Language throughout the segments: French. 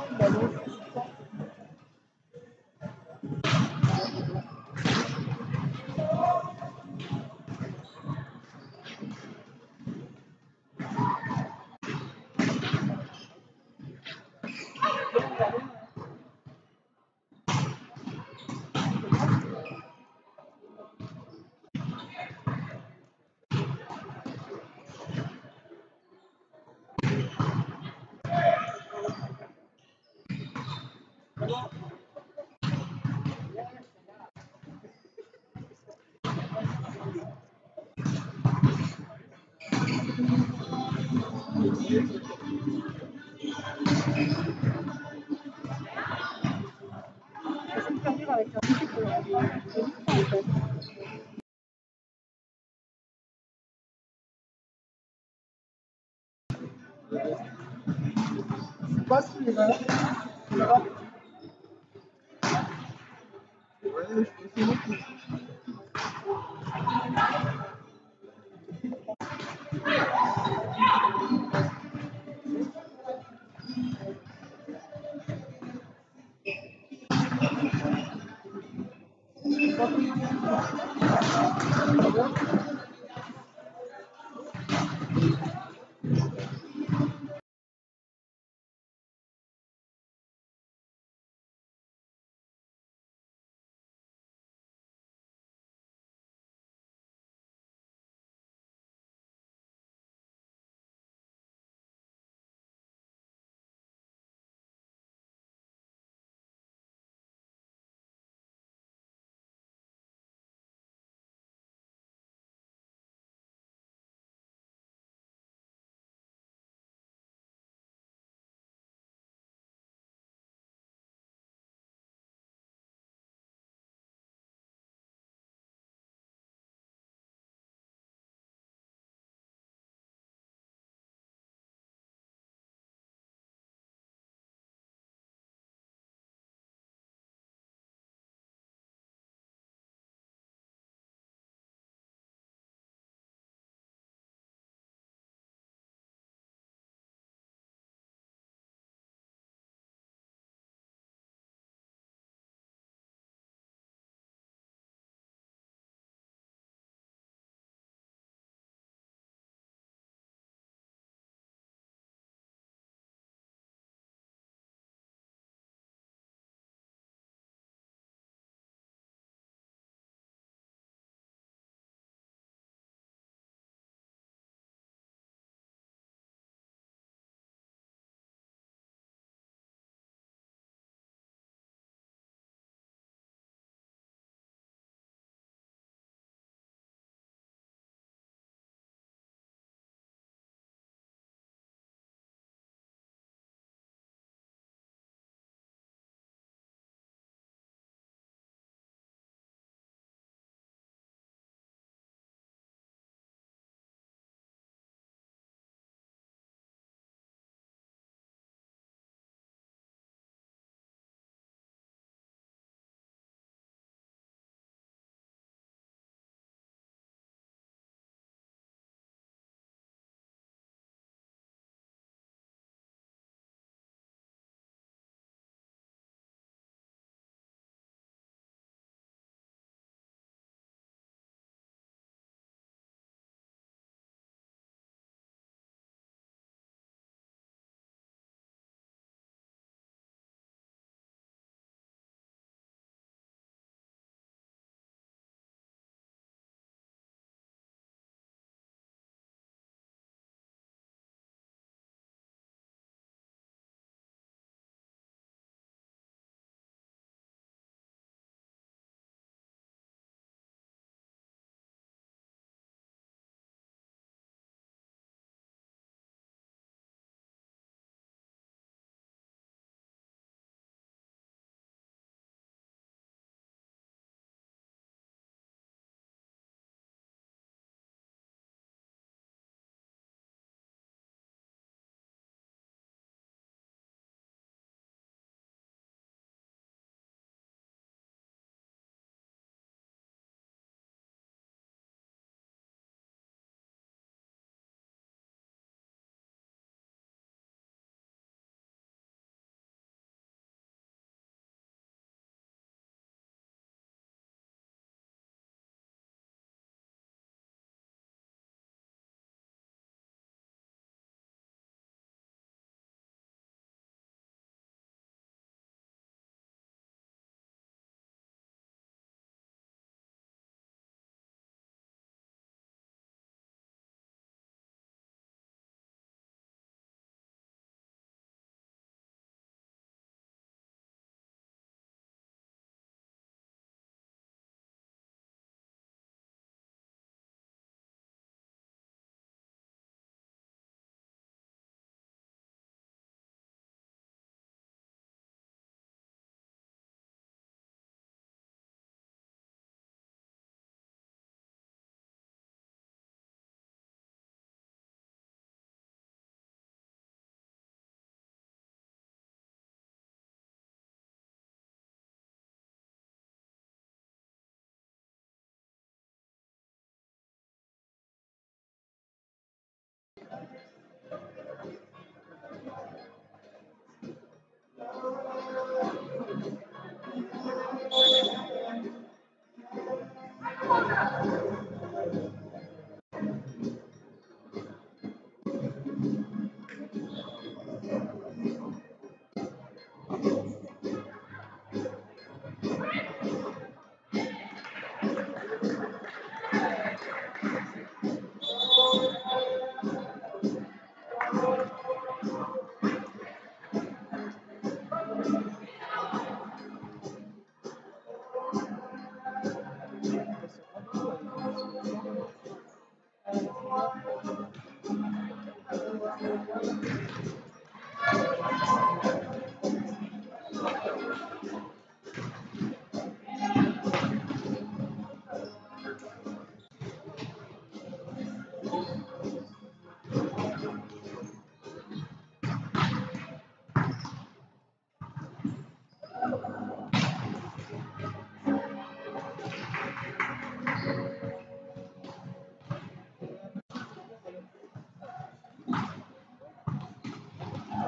Pas si les gars. Ouais, je peux essayer.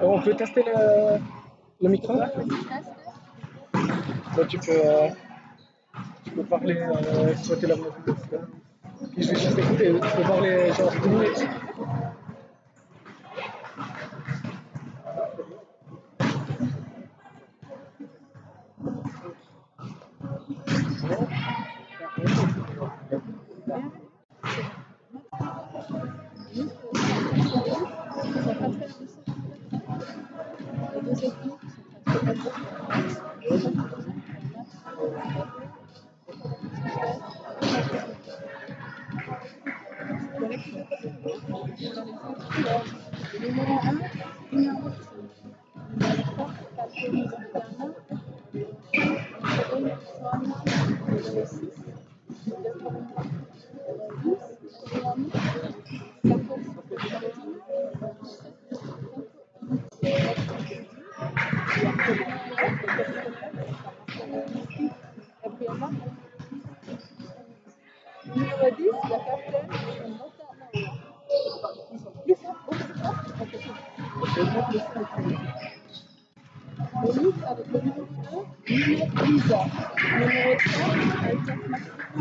On peut tester le micro? Ouais, vas-y, teste. Bah, tu peux parler, souhaiter la bienvenue. Puis je vais juste écouter, tu peux parler genre 10 minutes. Numéro 1, innermotion. Numéro 3, calcul externe. Numéro 5, numéro 6, déterminant. Numéro 10, dynamique. 14, protéine. 17, numéro 10, la cartelle, c'est une nota maoua. Plus fort, beaucoup plus fort. Olive avec le numéro 2, Ninette Lisa. Numéro 3, Altaf Maxima.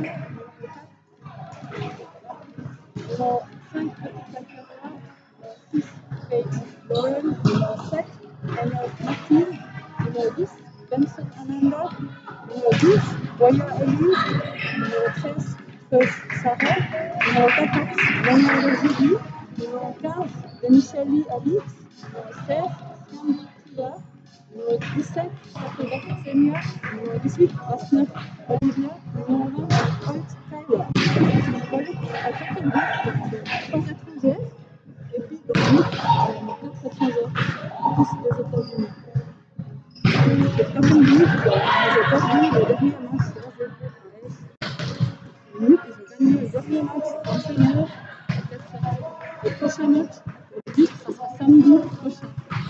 Numéro 5, Petit Calculateur. Numéro 6, Kate Lauren. Numéro 7, Daniel Martin. Numéro 10, Benson Ananda. Numéro 12, Boya Elise. Numéro 13, First Sarah. Numéro 14, Leonardo Judy. Numéro 15, Demicheli Alix. Numéro 16, Sandy Tila. Numéro 17, Sakoda Ksenia. Numéro 18, Asnaf Olivia. Numéro 20, Holt Tyler. Sur le à Captain Beef, c'est 3 étrangers. Et puis Dominique, 4 étrangers, tous des États-Unis. Captain Beef, ils ont perdu le dernier match 3-0 à Est. Dominique, ils ont gagné le dernier match 1-9 à 4-7. Le prochain match, le 10, ça sera samedi prochain.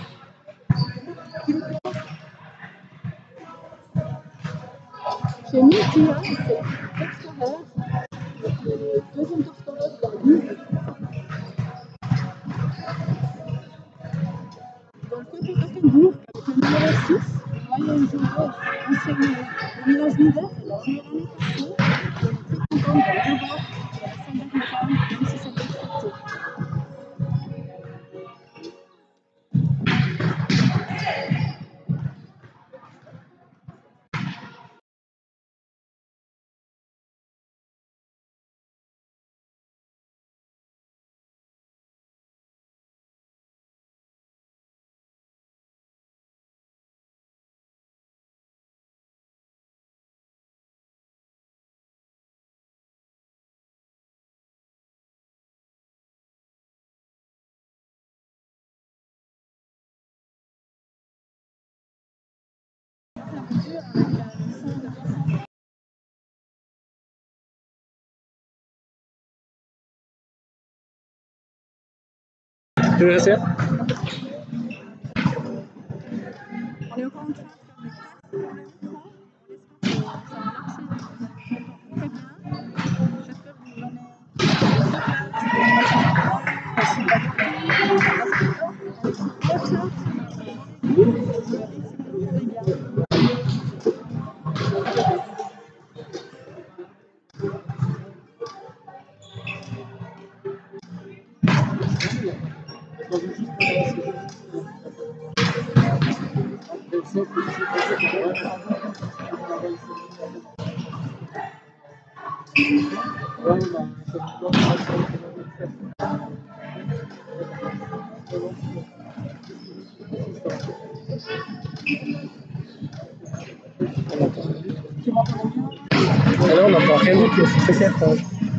Chez nous, Tia, c'est top scorer, le deuxième top scorer de la ligue. Dans le côté Offenbourg, avec le numéro 6, moyenne joueuse, ancienne village leader, elle a joué l'année passée. On est très content de la revoir dans la salle d'Arlequin, même si c'était fruité. Tu veux essayer? On est encore en train de faire des tests pour le micro. On espère que ça va marcher, que vous allez m'entendre très bien. J'espère que vous donnez des feedbacks, si vous avez on est sur WhatsApp, abonnez-vous et vous me dites si vous m'entendez bien. Tu m'entends bien? Ah non, on n'entend rien du tout, c'est très étrange.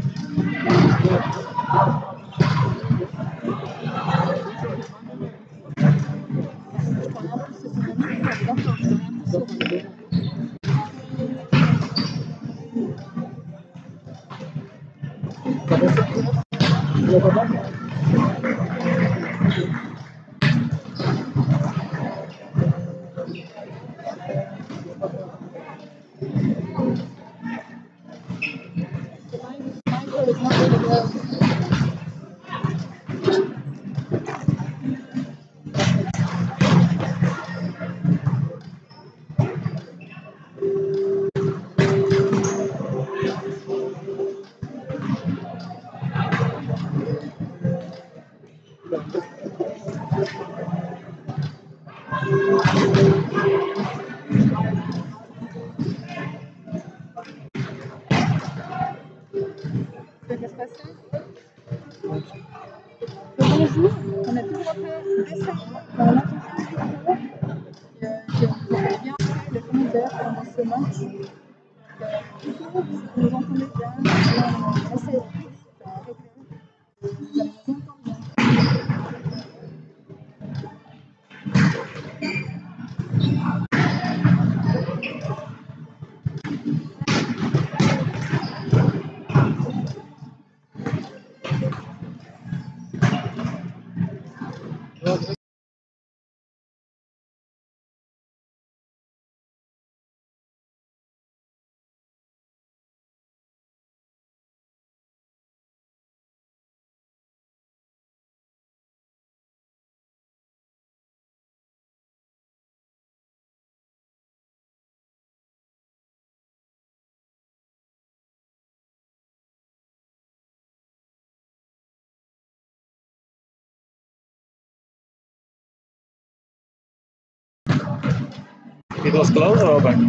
Je peux rien pousser sur mon micro, on est d'accord, je peux rien pousser. Ça va, c'est clair? Tu l'entends pas? Michael is not really good. commentaires pendant ce match. Donc, si vous nous entendez bien, c'est assez réglé. Vous allez nous entendre bien. It was close or open?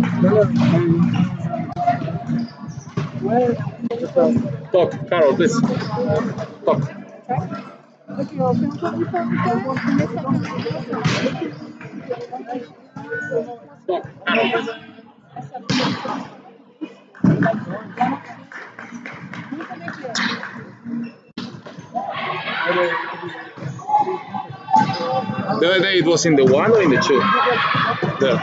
Ouais, Talk, Carol, please. Talk. Ok, on fait encore du commentaire. On met sa caméra, ça marche beaucoup mieux que les langages. Talk, Carol. The other day it was in the 1 or in the 2? There.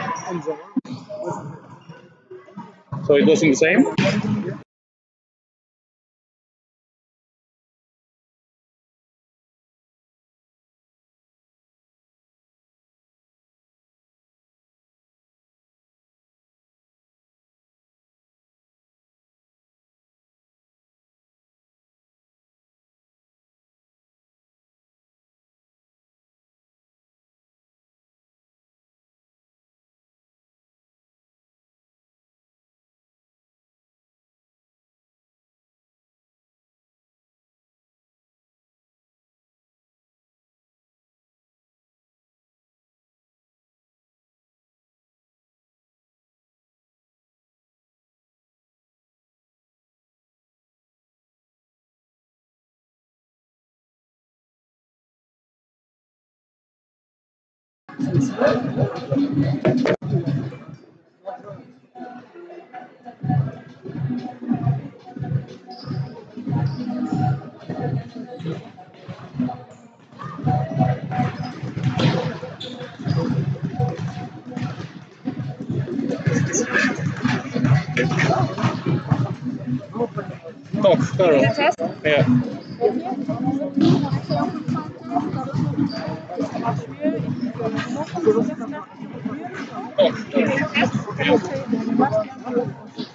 So it was in the same? Talk, Carol. Yeah. Ok, on essaie un peu de faire un test, un peu de micro, que ça marche mieux, et puis que vous entendez les personnages mieux. Talk, Et Carol. pour commencer le match bientôt.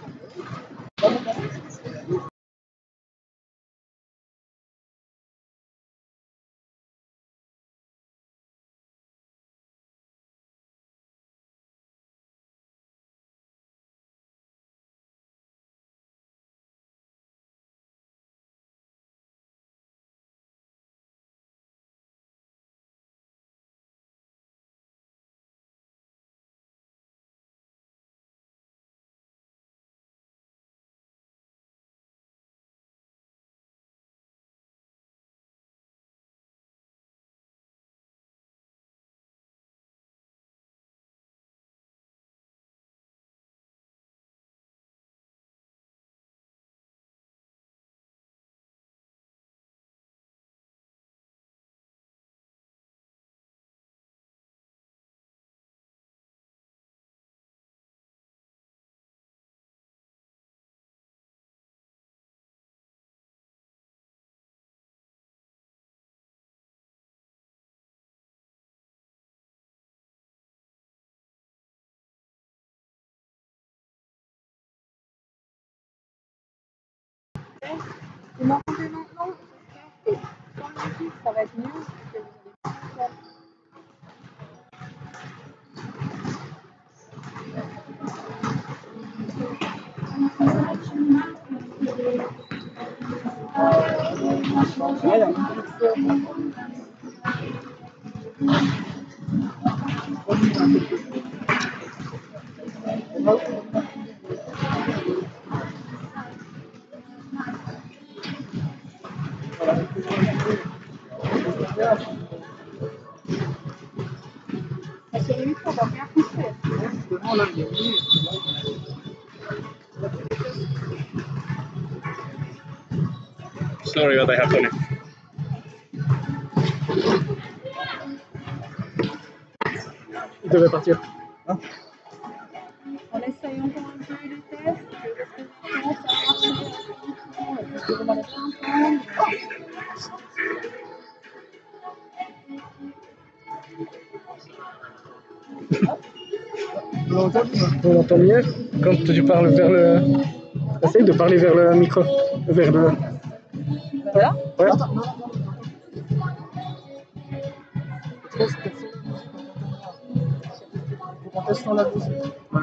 Vous m'entendez maintenant? J'espère que sans la musique, ça va être mieux, que vous allez sur le micro, on va bien couper. là, il est venu, là, Sorry, what I have to leave. il devait partir. Hein? On essaye encore un peu les tests, que ça a marché, je vais demander plein de temps. On l'entend mieux quand tu parles vers le. Essaye de parler vers le micro. Vers le. Voilà. Ouais. On teste sans la musique. Ouais.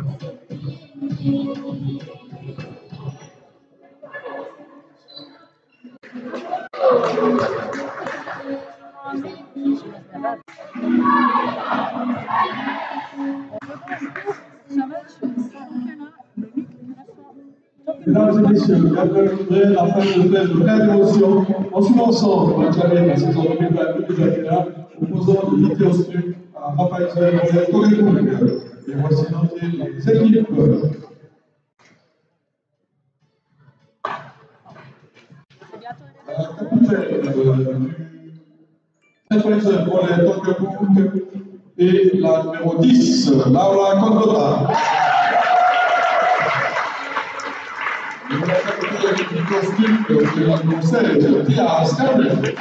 Mesdames et messieurs, après la fin de fête de pleine d'émotion, on suit ensemble pour acclamer la saison 2020-2021, opposant l'unité au SPUC à Raphaël et Corébourg. Et voici l'entrée des équipes. Capitaine pour les Corébourg et la numéro 10, Laura Condota. La capitaine du costume de la numéro 16, Pia Scarlett.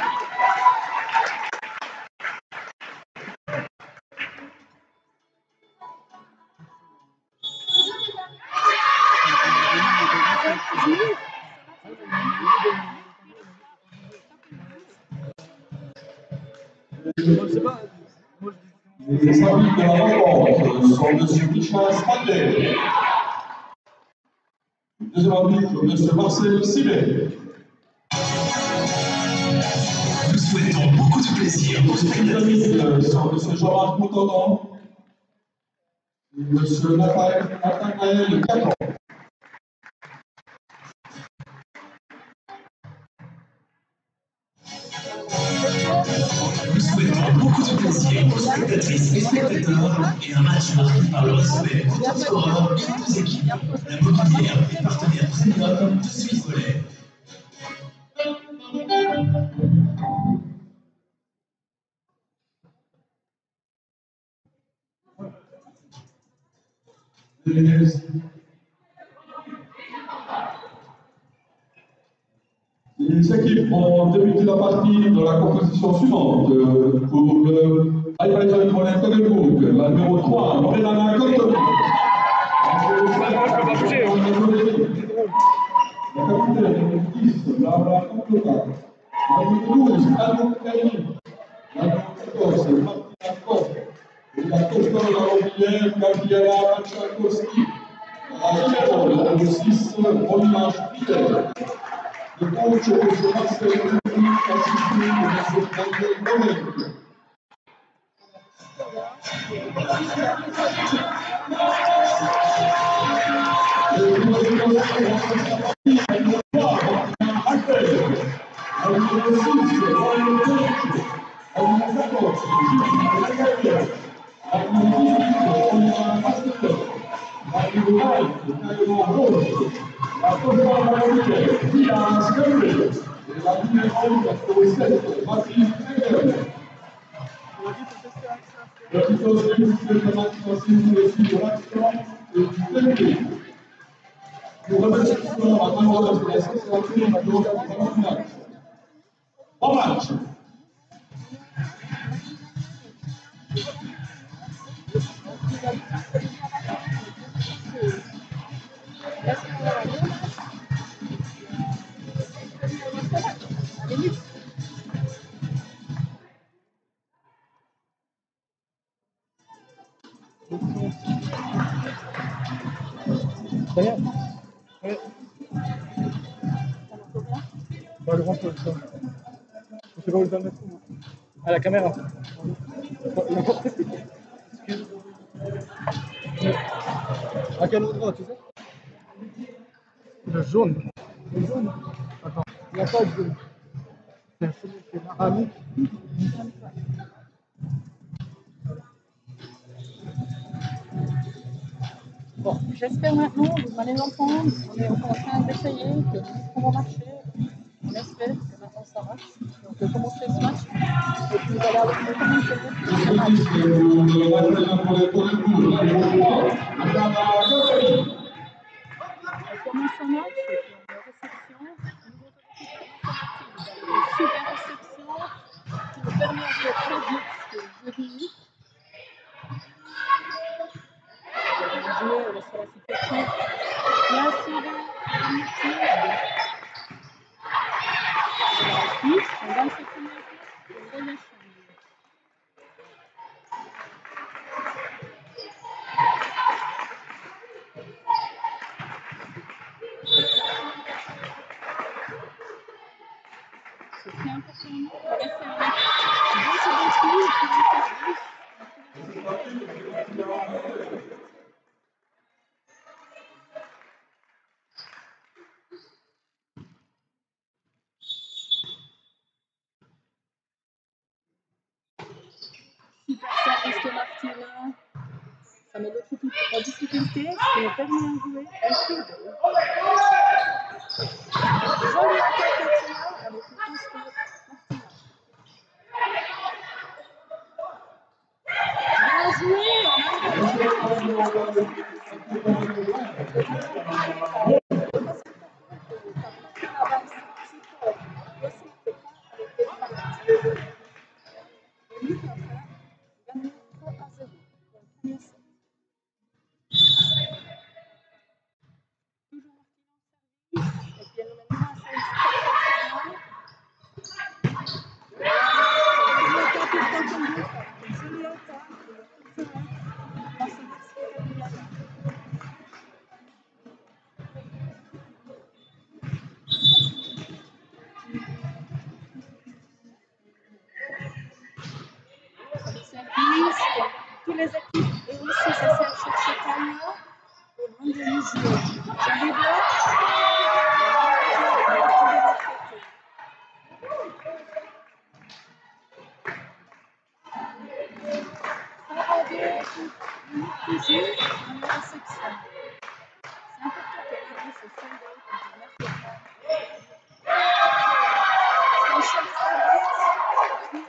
Les amis de la rencontre sont M. Michel Spadlet. Deuxième arbitre, M. Marcel Simet. Nous souhaitons beaucoup de plaisir pour ce Les arbitres sont M. Jean-Marc Moutondon et M. Nathanaël Capon. Nous souhaitons beaucoup de plaisir aux spectatrices et spectateurs et un match marqué par le respect des top scoreurs et des deux équipes. La mobilière et partenaire premium de Suisse Volley. Les équipes vont débuter la partie dans la composition suivante. Pour le Highlight Volley Corébourg, la numéro 3, Loredana Cotton. La capitaine numéro 10, Laura Condota. La numéro 12, Anouk Kaini. La numéro 14, Martina Kopp. Et la costeur de la Robilière, Gabriela Machakowski. La numéro, la numéro 6, Romina Spiller. Le coach est M. Marcel Simet, assisté de M. Daniel Domenech. Bon match. Très bien. Ouais. Bah, le ventre, ça. Je sais pas où je dois le mettre. À la caméra. Excuse. À quel endroit, tu sais? Le jaune. Le jaune. Attends, il n'y a pas de jaune. C'est celui qui est là. Ah oui. Bon, j'espère maintenant, vous allez l'entendre, on est encore en train d'essayer, que le micro va marcher. On espère que maintenant ça marche. On peut commencer ce match. Et puis vous allez avoir le commentaire de ce match. On commence ce match et puis on a réception. Nouveau de l'équipe maintenant sont actifs. Vous avez une super réception qui nous permet de jouer très vite ce jeu de nuit. Jouer sur la situation. Bien sûr, on gagne cette première place et on gagne c'est très important de rester avec une bonne sélection et puis super service de Martina. Ça met l'autre équipe en difficulté, ce qui nous permet de jouer un free ball. Jolie attaque Katia avec le passe de Martina. Bien joué, tous les équipes et aussi ça sert chercher Tania pour rendre le jeu. J'arrive là. Toujours dans la réception. C'est important que l'arbitre se sonde quand il marque le point. C'est un chef service.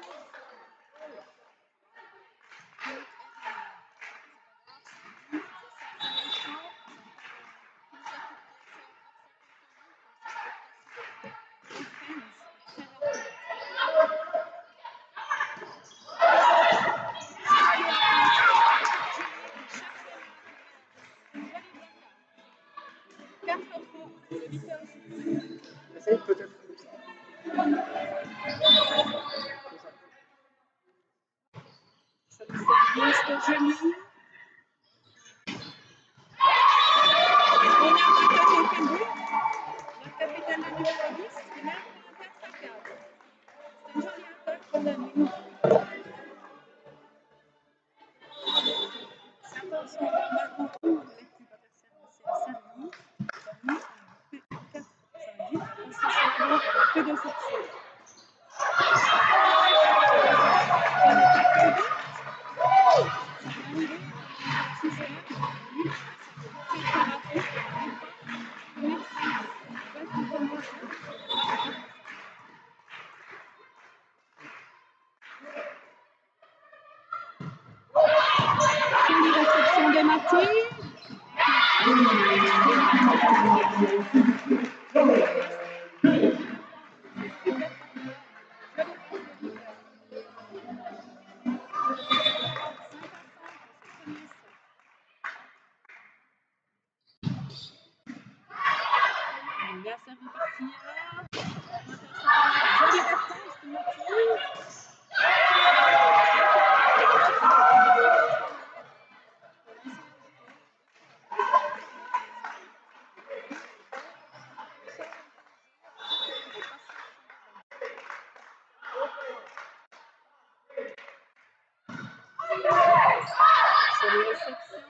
Essaye peut-être. Service de Julie. On a attaqué quelqu'un but. Le capitaine de numéro 10 qui mène pour un 4-4. C'est une jolie attaque pour la nuit. C'est attention maintenant où l'équipe adversaire c'est un service. La nuit, on fait 4. Ça veut dire qu'on se sert on n'a que de succès. Jolie réception de Mathilde. Bien servi par Tia. Jolie défense de Mathilde. Jolie réception.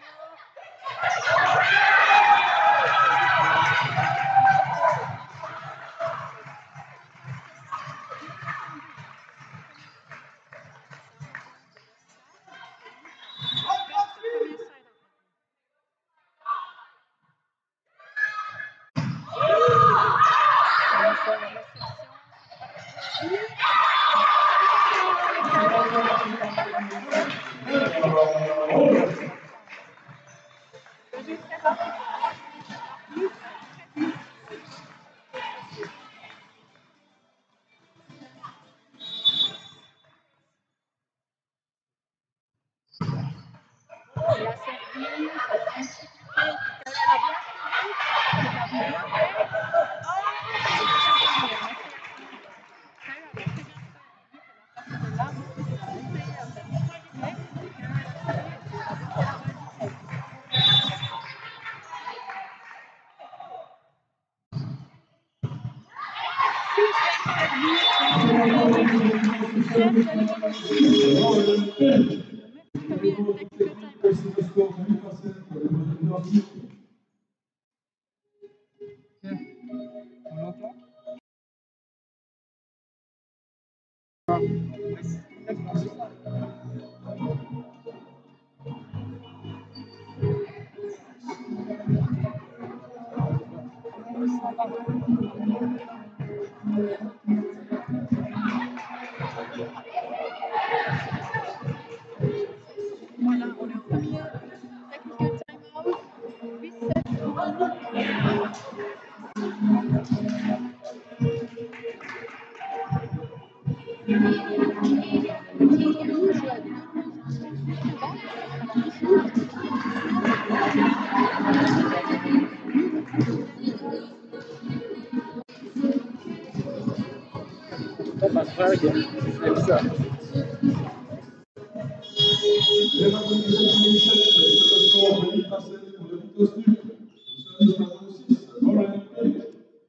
On l'entend? Voilà, on est au premier technical time-out. 8-7. Oh, ma frère, c'est bizarre. Et la position 17, c'est le score de Nick Hassen pour le Vitos Nuc. Au service numéro 6, Lauren Page.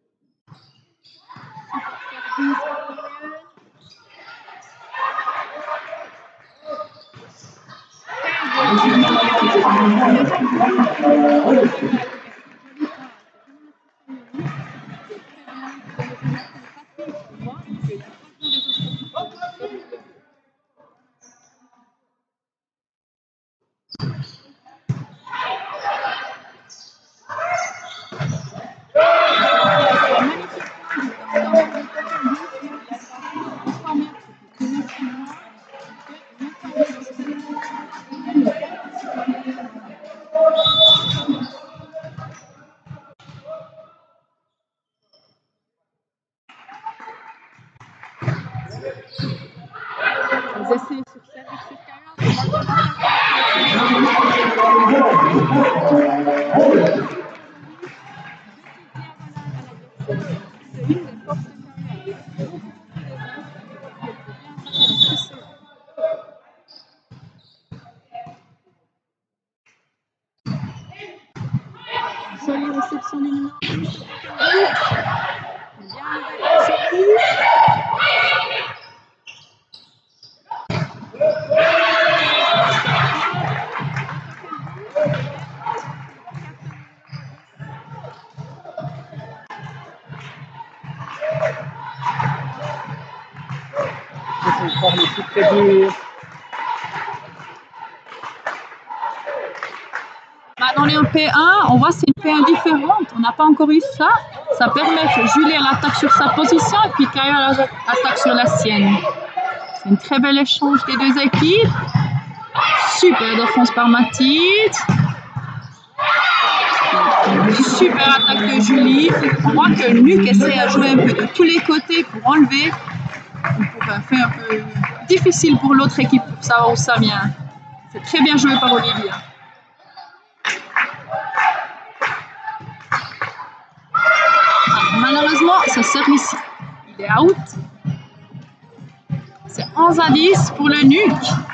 Les essais sur service sur carrière, c'est une des forces de carrière. Jolie réception du numéro 10. Bien Par le coup près du... Dans les P1, on voit c'est une P1 différente. On n'a pas encore eu ça. Ça permet que Julie attaque sur sa position et puis Kaya attaque sur la sienne. C'est une très bel échange des deux équipes. Super défense par Mathilde. Super attaque de Julie. On voit que Nuc essaie à jouer un peu de tous les côtés pour enlever. Pour faire un peu difficile pour l'autre équipe pour savoir où ça vient. C'est très bien joué par Olivia. Malheureusement, ce service, il est out. C'est 11-10 pour le Nuc.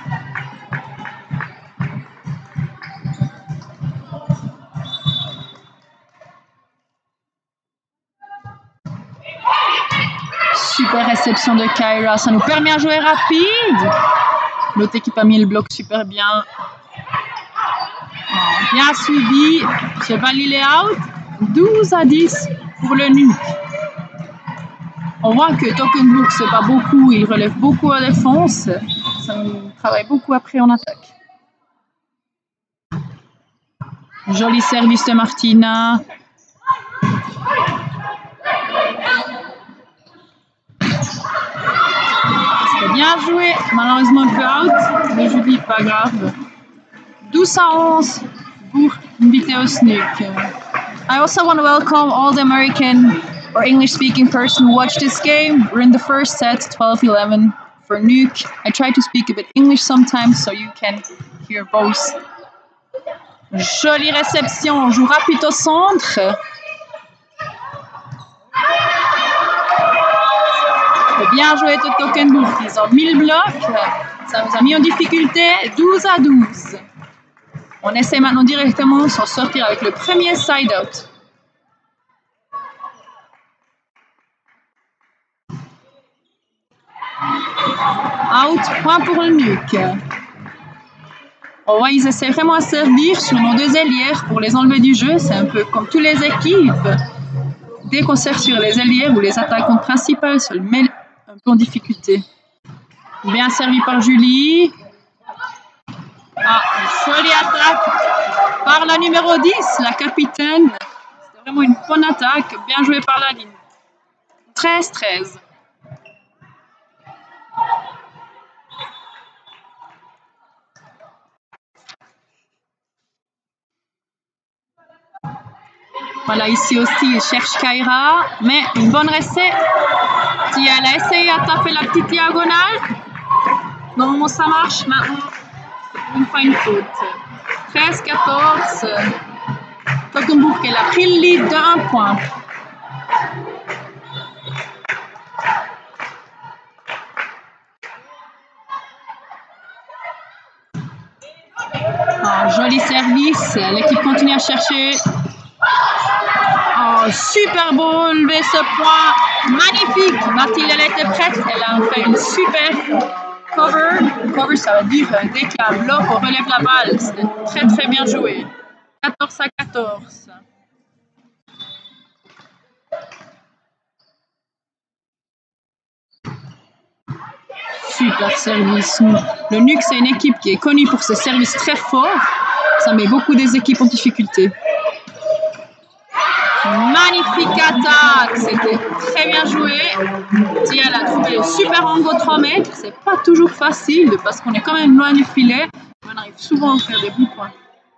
Super réception de Kyra, ça nous permet à jouer rapide. L'autre équipe a mis le bloc super bien. Bien suivi. Cheval, il est out. 12-10 pour le Nuc. On voit que Token Book, c'est pas beaucoup, il relève beaucoup à défense. Ça nous travaille beaucoup après en attaque. Joli service de Martina. C'était bien joué, malheureusement un peu out, mais je dis pas grave. 12-11 pour Vitos Nuc. I also want to welcome all the American or English-speaking person who watched this game. We're in the first set, 12-11 for Nuc. I try to speak a bit English sometimes so you can hear both Jolie réception, on jouera plutôt centre. Bien joué de Toggenburg, ils ont mis le bloc. Ça nous a mis en difficulté 12 à 12. On essaie maintenant directement de s'en sortir avec le premier side-out. Out, point pour le NUC. On voit ils essaient vraiment à servir sur nos deux ailières pour les enlever du jeu. C'est un peu comme toutes les équipes. Dès qu'on sert sur les ailières ou les attaquantes principales, ça le met un peu en difficulté. Bien servi par Julie. Ah, jolie attaque par la numéro 10, la capitaine. C'était vraiment une bonne attaque. Bien joué par la ligne. 13-13. Voilà, ici aussi, il cherche Kaira, mais une bonne recette. Si elle a essayé à taper la petite diagonale, normalement ça marche. Maintenant, une fois une faute. 13-14. Toggenburg, elle a pris le lead de 1 point. Oh, joli service. L'équipe continue à chercher. Oh, super beau lever ce point. Magnifique. Mathilde, elle était prête. Elle a fait une super cover. Cover, ça veut dire dès qu'il y a un bloc, on relève la balle. C'était très, très bien joué. 14-14. Super service. Le NUC, c'est une équipe qui est connue pour ses services très forts. Ça met beaucoup des équipes en difficulté. Magnifique attaque. C'était très bien joué. Si elle a trouvé le super angle au 3 mètres. C'est pas toujours facile parce qu'on est quand même loin du filet. On arrive souvent à faire des bons points.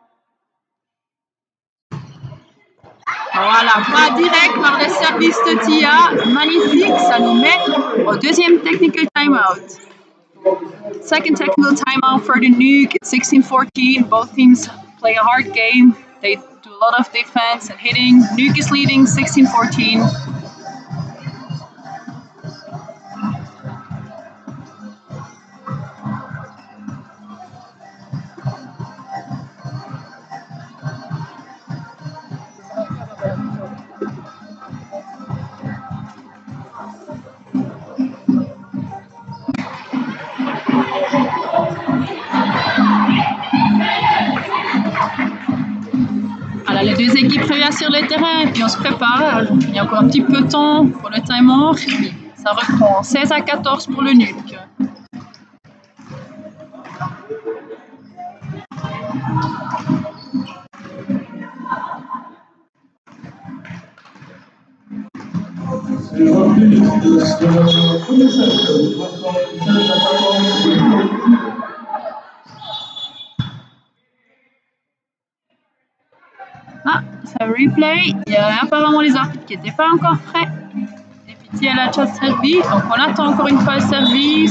Voilà, pas direct par le service de Tia. Magnifique. Ça nous met au deuxième technical timeout. Second technical timeout for the NUC. It's 16-14. Both teams play a hard game. They do a lot of defense and hitting. NUC is leading 16-14. Alors, les deux équipes reviennent sur le terrain, puis on se prépare. Il y a encore un petit peu de temps pour le timer. Puis ça reprend 16-14 pour le NUC. Ah, ça replay. Il y a apparemment les arbitres qui n'étaient pas encore prêts. Et puis il y a la chat service. Donc on attend encore une fois le service.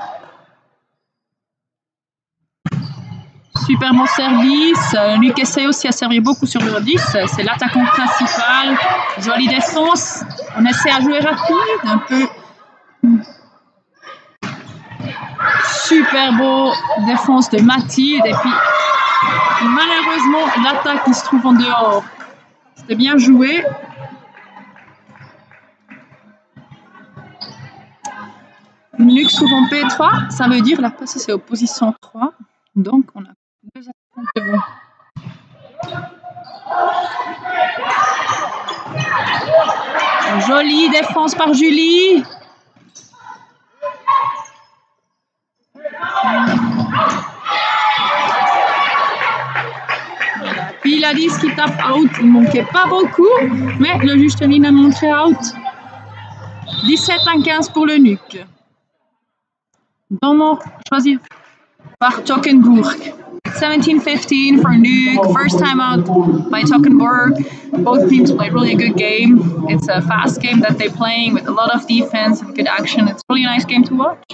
Super bon service. NUC essaie aussi à servir beaucoup sur le 10. C'est l'attaquant principal. Jolie défense. On essaie à jouer rapide, un peu. Super beau défense de Mathilde. Et puis malheureusement, l'attaque qui se trouve en dehors. C'était bien joué. NUC se trouve en P3. Ça veut dire la passe c'est opposition 3. Donc on a deux attaquants devant. Jolie défense par Julie. Puis il a dit ce qui tape out. Il ne manquait pas beaucoup, mais le juge Tony a montré out. 17-15 pour le NUC. Dommage choisi par Toggenburg. 17-15 for NUC. First time out by Toggenburg. Both teams played really a good game. It's a fast game that they're playing with a lot of defense and good action. It's really a nice game to watch.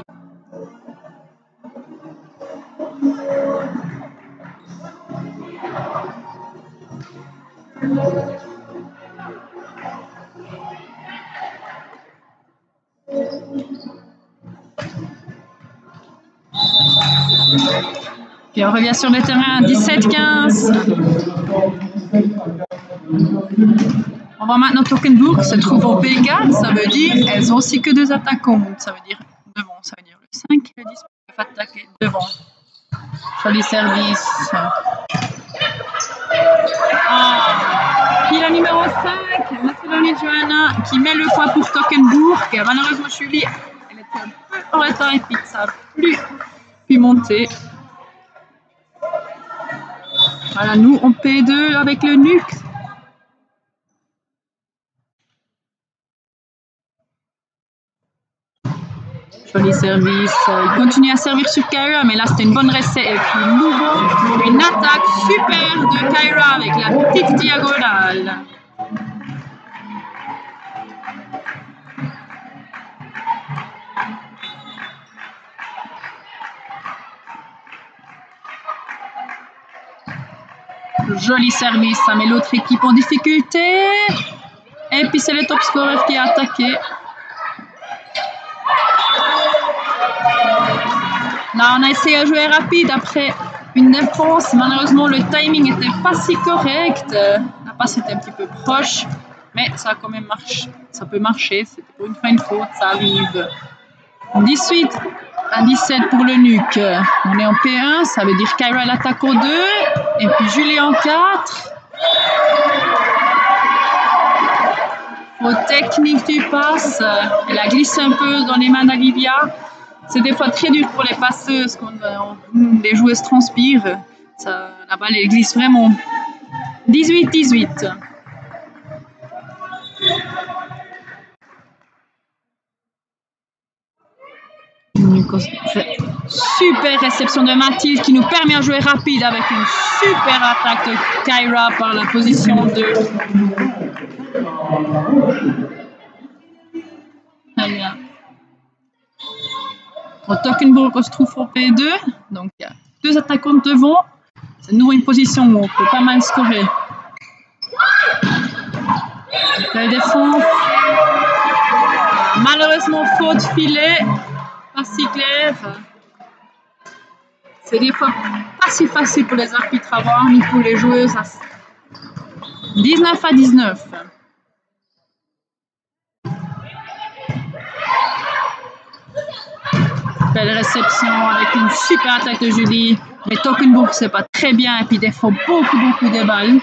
Et on revient sur le terrain, 17-15. On voit maintenant Toggenburg se trouve au P4, ça veut dire elles ont aussi que 2 attaquants. Ça veut dire devant, ça veut dire le 5 et le 10 peuvent attaquer devant. Joli service. Puis la numéro 5, Macédonie Johanna, qui met le point pour Toggenburg. Malheureusement, Julie, elle était un peu en retard et puis ça n'a plus pu monter. Voilà, nous on P2 avec le NUC. Joli service. Il continue à servir sur Kyra, mais là c'était une bonne recette. Et puis nouveau, une attaque super de Kyra avec la petite diagonale. Joli service, ça met l'autre équipe en difficulté. Et puis c'est le top scorer qui a attaqué. Là, on a essayé de jouer rapide après une défense. Malheureusement, le timing n'était pas si correct. La passe était un petit peu proche, mais ça a quand même marché. Ça peut marcher. C'était pour une fois une faute, ça arrive. 18 à 17 pour le NUC. On est en P1, ça veut dire Kyra l'attaque au 2. Et puis Julie en 4. Faute technique du passe. Elle a glissé un peu dans les mains d'Olivia. C'est des fois très dur pour les passeuses quand les joueuses transpirent. La balle elle glisse vraiment. 18-18. Super réception de Mathilde qui nous permet de jouer rapide avec une super attaque de Kyra par la position de... Très bien. Au Toggenburg, on se trouve au P2, donc il y a 2 attaquants devant. C'est nouveau une position où on peut pas mal scorer. La défense. Malheureusement, faute filet. Pas si clair. C'est des fois pas si facile pour les arbitres à voir, ni pour les joueuses. 19 à 19. Belle réception avec une super attaque de Julie. Mais Toggenburg c'est pas très bien et puis défend beaucoup de balles.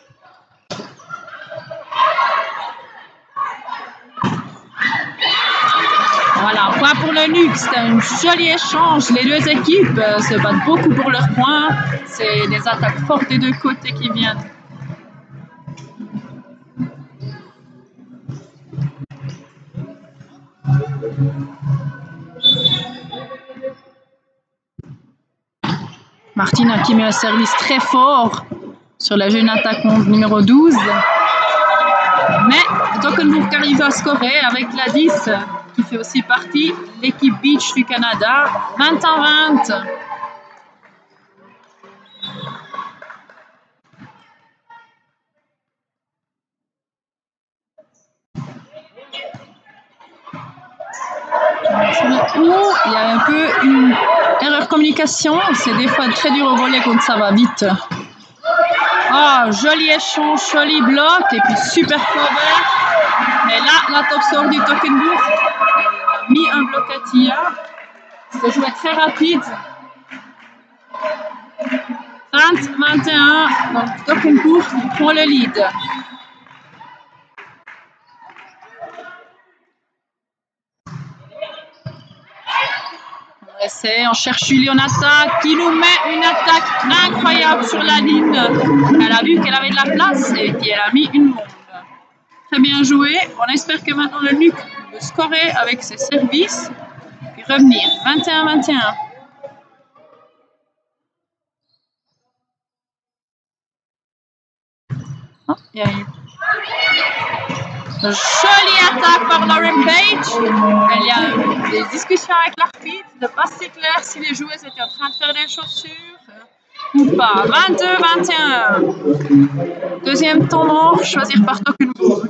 Voilà, point pour le NUC, c'est un joli échange. Les deux équipes se battent beaucoup pour leurs points. C'est des attaques fortes des deux côtés qui viennent. Martina qui met un service très fort sur la jeune attaquante numéro 12. Mais Toggenburg arrive à scorer avec la 10 qui fait aussi partie de l'équipe Beach du Canada. 20 à 20. Il y a un peu une erreur de communication. C'est des fois très dur au volet quand ça va vite. Ah, joli échange, joli bloc et puis super cover. Mais là, la top score du Toggenburg a mis un bloc à Tia. C'était joué très rapide. 30-21, donc Toggenburg prend le lead. On cherche Julie en attaque qui nous met une attaque incroyable sur la ligne. Elle a vu qu'elle avait de la place et puis elle a mis une bombe. Très bien joué. On espère que maintenant le NUC peut scorer avec ses services et revenir. 21-21. Oh, il y a eu jolie attaque par Lauren Page. Il y a des discussions avec l'arbitre, de pas si clair si les joueuses étaient en train de faire des chaussures. ou pas. 22-21. Deuxième temps mort, choisir par Toggenburg.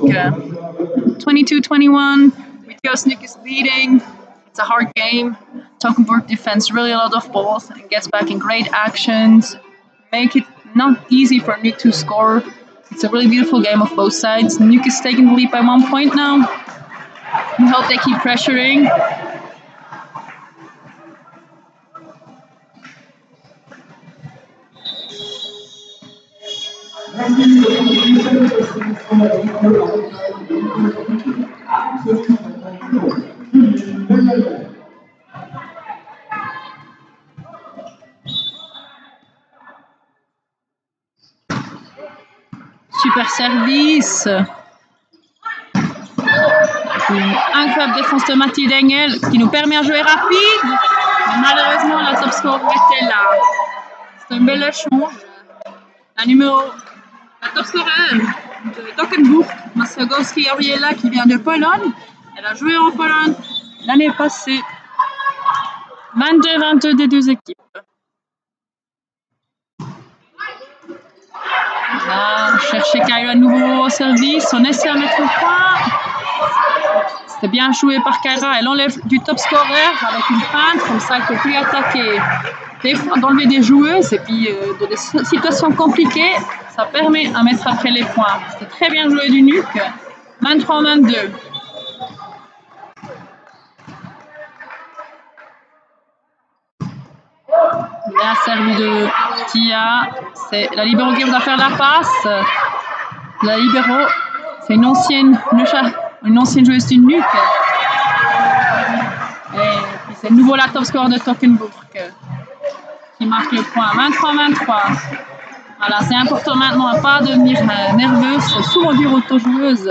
22-21. Witjosnik is leading. It's a hard game. Toggenburg defends really a lot of balls and gets back in great actions. Make it not easy for Nuuk to score. It's a really beautiful game of both sides. Nuuk is taking the lead by 1 point now. We hope they keep pressuring. Super service. Une incroyable défense de Mathilde Engel qui nous permet de jouer rapide. Mais malheureusement, la top score était là. C'est un bel échange. La top scorer de Toggenburg, Masagowski Gabriela, qui vient de Pologne. Elle a joué en Pologne l'année passée. 22-22 des deux équipes. Là, chercher Kyra à nouveau au service. On essaie de mettre le point. C'était bien joué par Kyra. Elle enlève du top scorer avec une feinte. Comme ça, elle ne peut plus attaquer. Des fois, d'enlever des joueuses et puis dans des situations compliquées, ça permet à mettre après les points. C'était très bien joué du Nuuk. 23-22. Bien servi de Tia. C'est la libéro qui va faire la passe. La libéro, c'est une ancienne joueuse du Nuuk. Et puis c'est de nouveau la top score de Toggenburg qui marque le point. 23-23. Voilà, c'est important maintenant à ne pas devenir nerveuse. C'est souvent dur aux joueuses.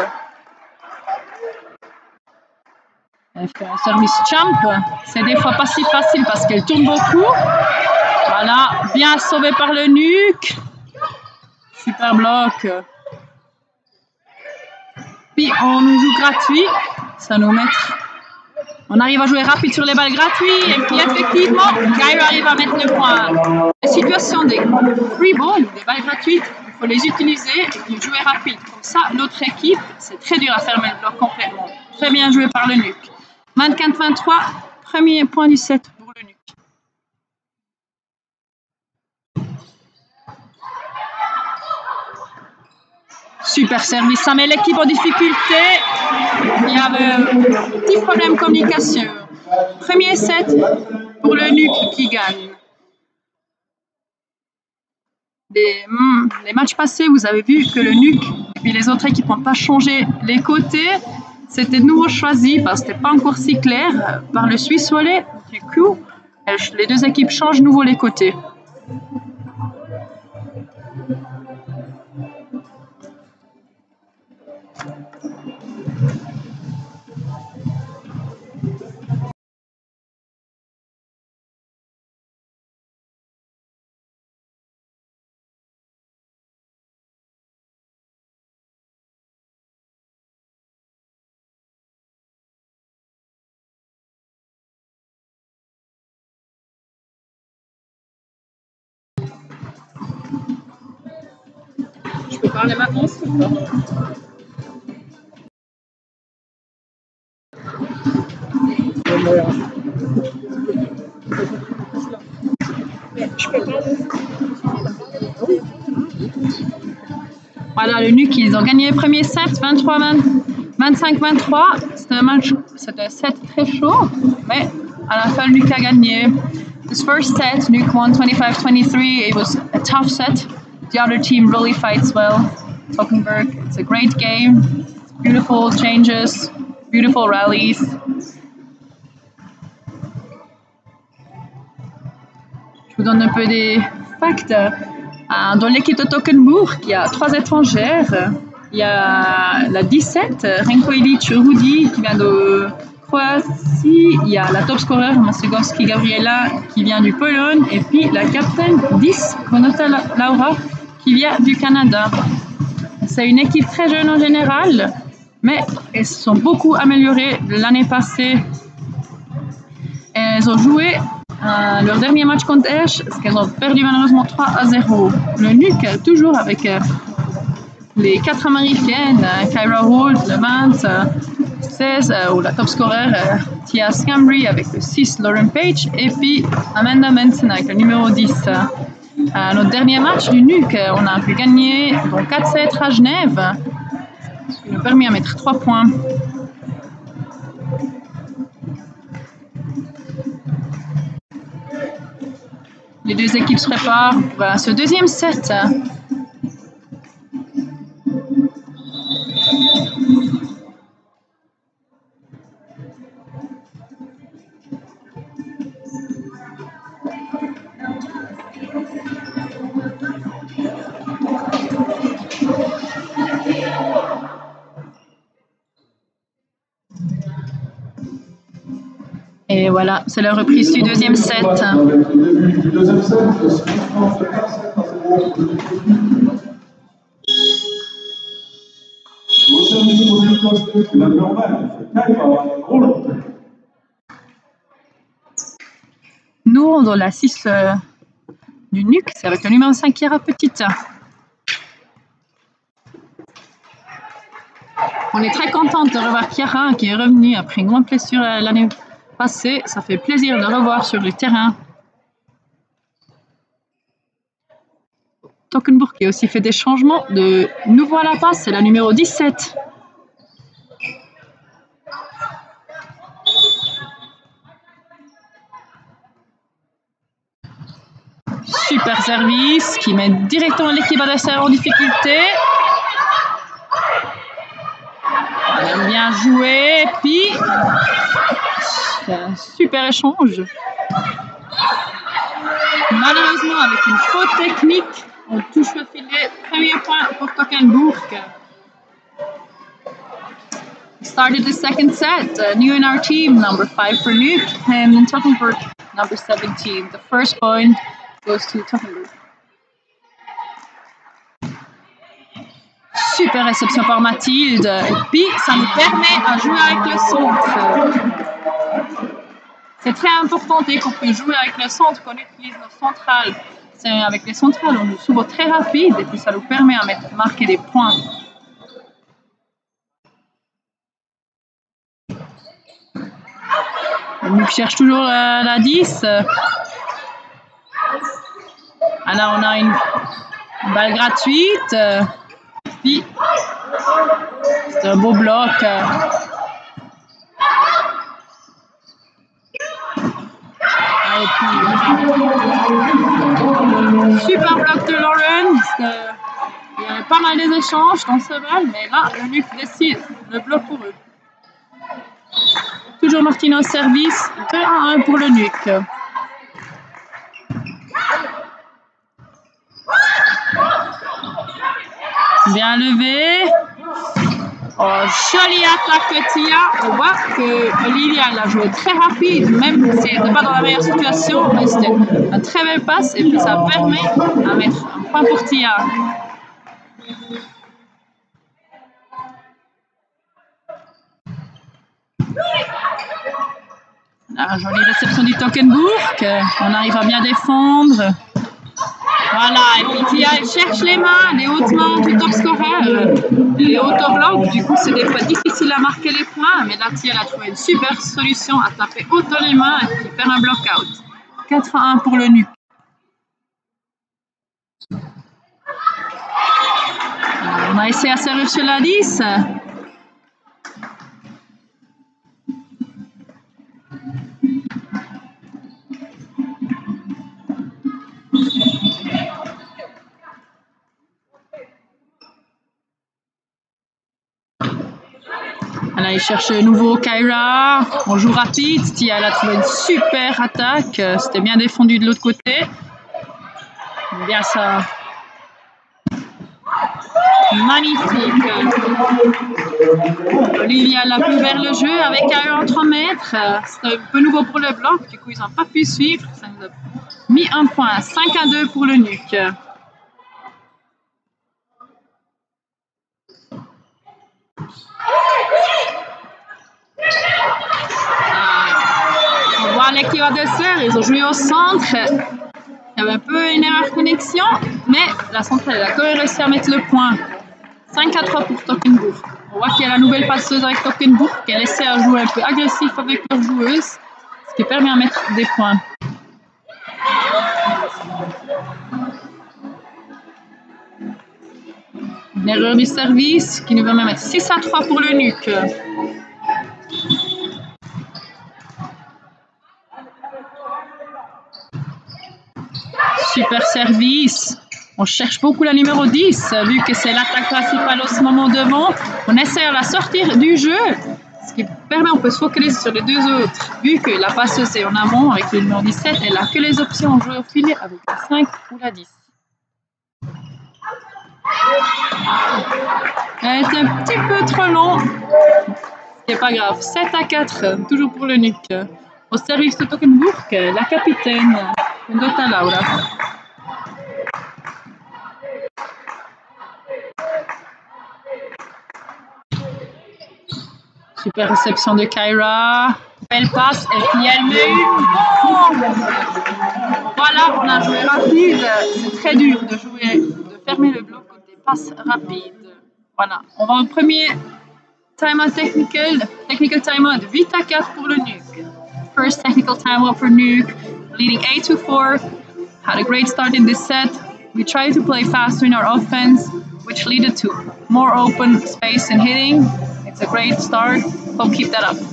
Elle fait un service jump. C'est des fois pas si facile parce qu'elle tourne beaucoup. Voilà, bien sauvé par le Nuuk. Super bloc. Puis on nous joue gratuit. Ça nous met. On arrive à jouer rapide sur les balles gratuites. Et puis effectivement, Kyra arrive à mettre le point. Les situations des free balls, des balles gratuites, il faut les utiliser et puis jouer rapide. Comme ça, l'autre équipe, c'est très dur à fermer le bloc complètement. Très bien joué par le Nuuk. 24-23, premier point du set pour le Nuuk. Super service, ça met l'équipe en difficulté. Il y avait un petit problème de communication. Premier set pour le Nuuk qui gagne. Les matchs passés, vous avez vu que le Nuuk et puis les autres équipes n'ont pas changé les côtés. C'était de nouveau choisi parce que ce n'était pas encore si clair par le Swiss Volley. Du coup, les deux équipes changent de nouveau les côtés. Je peux parler maintenant, s'il vous plaît. Voilà, le Nuuk, ils ont gagné le premier set, 25-23. C'était un set très chaud, mais à la fin, le Nuuk a gagné. This first set, Nuuk won 25-23. It was a tough set. The other team really fights well. Toggenburg, it's a great game. It's beautiful changes, beautiful rallies. Je vous donne un peu des facts. Dans l'équipe de Toggenburg, il y a 3 étrangères. Il y a la 17, Renko Ilic Rudi, qui vient de Croatie. Il y a la top scorer, Masagowski Gabriela, qui vient du Pologne. Et puis la capitaine 10, Konota Laura, qui vient du Canada. C'est une équipe très jeune en général, mais elles se sont beaucoup améliorées l'année passée. Elles ont joué leur dernier match contre Esch, parce qu'elles ont perdu malheureusement 3-0. Le NUC, toujours avec les 4 américaines, Kyra Holt, le 20, 16, ou la top scorer, Tia Scambry avec le 6, Lauren Page, et puis Amanda Manson avec le numéro 10. Notre dernier match du NUC, on a pu gagner 4-7 à Genève, ce qui nous a permis de mettre 3 points. Les deux équipes se préparent pour ce deuxième set. Et voilà, c'est la reprise du deuxième set. Avec le début du deuxième set, le score de 4-7 à 0 pour l'équipe de Nick. Au service pour l'équipe de la Norvège, c'est Kyra Holt. Nous, dans la 6 du NUC, c'est avec le numéro 5, Chiara Petite. On est très contente de revoir Chiara qui est revenue après une grande blessure l'année passée. Ça fait plaisir de la revoir sur le terrain. Tockenburg qui a aussi fait des changements. De nouveau à la passe, c'est la numéro 17. Super service qui met directement l'équipe adversaire en difficulté. Elle aime bien jouer. Et puis, c'est un super échange. Malheureusement, avec une faute technique, on touche le filet. Premier point pour Tockenburg. Started the second set. New in our team, number 5 for NUC, and in Tockenburg, number 17. The first point goes to Tockenburg. Super réception par Mathilde. Et puis, ça nous permet de jouer avec le centre. C'est très important dès qu'on peut jouer avec le centre, qu'on utilise nos centrales. Avec les centrales, on est souvent très rapide et puis ça nous permet de marquer des points. Le NUC cherche toujours la 10. Alors, on a une balle gratuite. Puis, c'est un beau bloc. Et puis, super bloc de Lauren. Il y avait pas mal d'échanges dans ce bal, mais là, le NUC décide le bloc pour eux. Toujours Martina au service, 2-1 pour le NUC. Bien levé. Oh, jolie attaque de Tia. On voit que Olivia l'a joué très rapide, même si elle n'était pas dans la meilleure situation, mais c'était une très belle passe et puis ça permet de mettre un point pour Tia. La jolie réception du Tockenburg. On arrive à bien défendre. Voilà, et puis Tia, elle cherche les mains, les hautes mains du top scorer, les autoblocs. Du coup, c'est des fois difficile à marquer les points, mais là, Tia, elle a trouvé une super solution à taper autant les mains et puis faire un block-out. 4-1 pour le NUC. On a essayé à servir sur la 10. Là, il cherche de nouveau Kyra. On joue rapide. Tia, elle a trouvé une super attaque. C'était bien défendu de l'autre côté. Bien ça. Magnifique. Olivia l'a pu vers le jeu avec Kyra en 3 mètres. C'était un peu nouveau pour le bloc. Du coup, ils n'ont pas pu suivre. Ça nous a mis un point. 5-2 pour le NUC. On voit voit l'équipe adversaire, ils ont joué au centre. Il y avait un peu une erreur de connexion, mais la centrale a quand même réussi à mettre le point. 5-3 pour Toggenburg. On voit qu'il y a la nouvelle passeuse avec Toggenburg qui a laissé à jouer un peu agressif avec leur joueuse, ce qui permet à mettre des points. Une erreur du service qui nous permet de mettre 6-3 pour le NUC. Super service. On cherche beaucoup la numéro 10, vu que c'est l'attaque principale en ce moment devant. On essaie de la sortir du jeu, ce qui permet, on peut se focaliser sur les deux autres. Vu que la passeuse est en amont avec le numéro 17, elle n'a que les options de jouer au filet avec la 5 ou la 10. Elle est un petit peu trop long. C'est pas grave. 7-4, toujours pour le NUC. Au service de Toggenburg, la capitaine, Dota Laura. Super réception de Kyra. Belle passe. Et puis elle met une bombe. Voilà, on a joué rapide. C'est très dur de jouer, de fermer le bloc des passes rapides. Voilà, on va au premier timeout technical timeout 8-4 pour le NUC. First technical timeout for NUC, leading 8-4. Had a great start in this set. We tried to play faster in our offense, which led to more open space and hitting. It's a great start. Hope keep that up.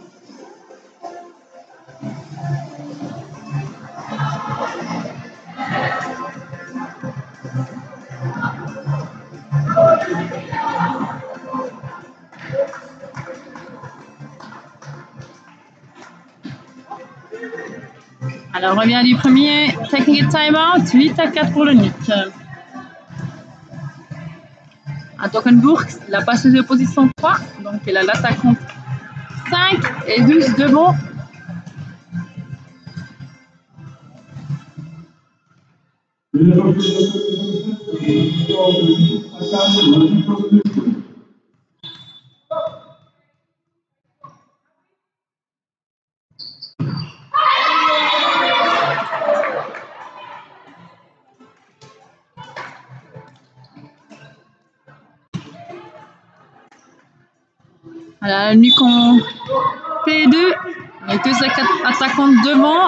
Alors, on revient du premier technical timeout, 8-4 pour le NUC. À Toggenburg, la passeuse de position 3, donc elle a l'attaquante 5 et 12 devant. Voilà, NUC en P2, les deux attaquantes devant.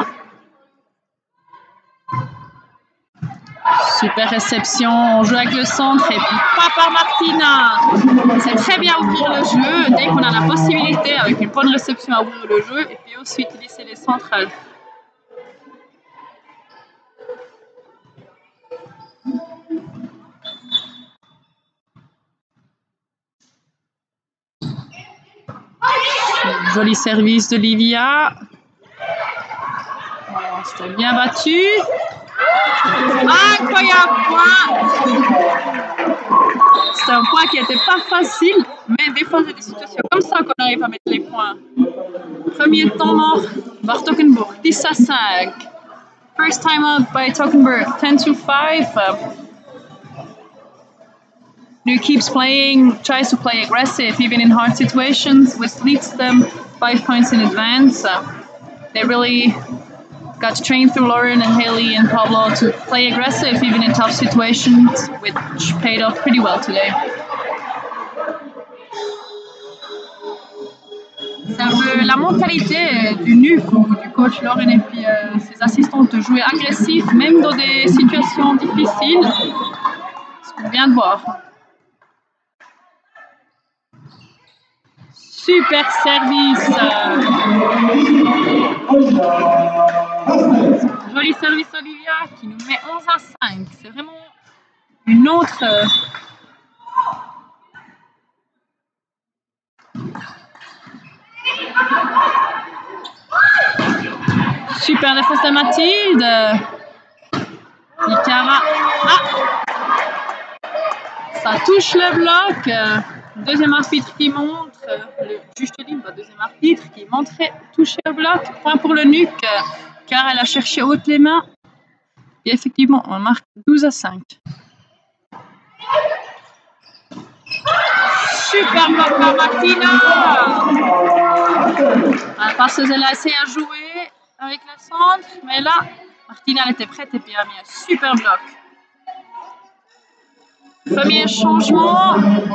Super réception, on joue avec le centre et puis pas par Martina. C'est très bien ouvrir le jeu dès qu'on a la possibilité avec une bonne réception à ouvrir le jeu et puis aussi utiliser les centrales. Joli service de Livia. Oh, c'était bien battu. Incroyable point. C'est un point qui n'était pas facile, mais des fois, c'est des situations comme ça qu'on arrive à mettre les points. Premier temps mort par Toggenburg, 10-5. First time out by Toggenburg, 10-5. NUC keeps playing, tries to play aggressive, even in hard situations, which leads them 5 points in advance. They really got trained through Lauren and Haley and Pablo to play aggressive, even in tough situations, which paid off pretty well today. C'est un peu la mentalité du NUC ou du coach Lauren et puis ses assistantes de jouer agressif, même dans des situations difficiles. Ce qu'on vient de voir. Super service. Joli service Olivia qui nous met 11-5. C'est vraiment une autre... Super défense de Mathilde. Ikara. Ah, ça touche le bloc. Deuxième arbitre qui montre, le juge de ligne, deuxième arbitre qui montrait toucher le bloc. Point pour le NUC, car elle a cherché haute les mains. Et effectivement, on marque 12-5. Super bloc par Martina. La passeuse, elle a essayé à jouer avec le centre, mais là, Martina elle était prête et puis elle a mis un super bloc. Premier changement.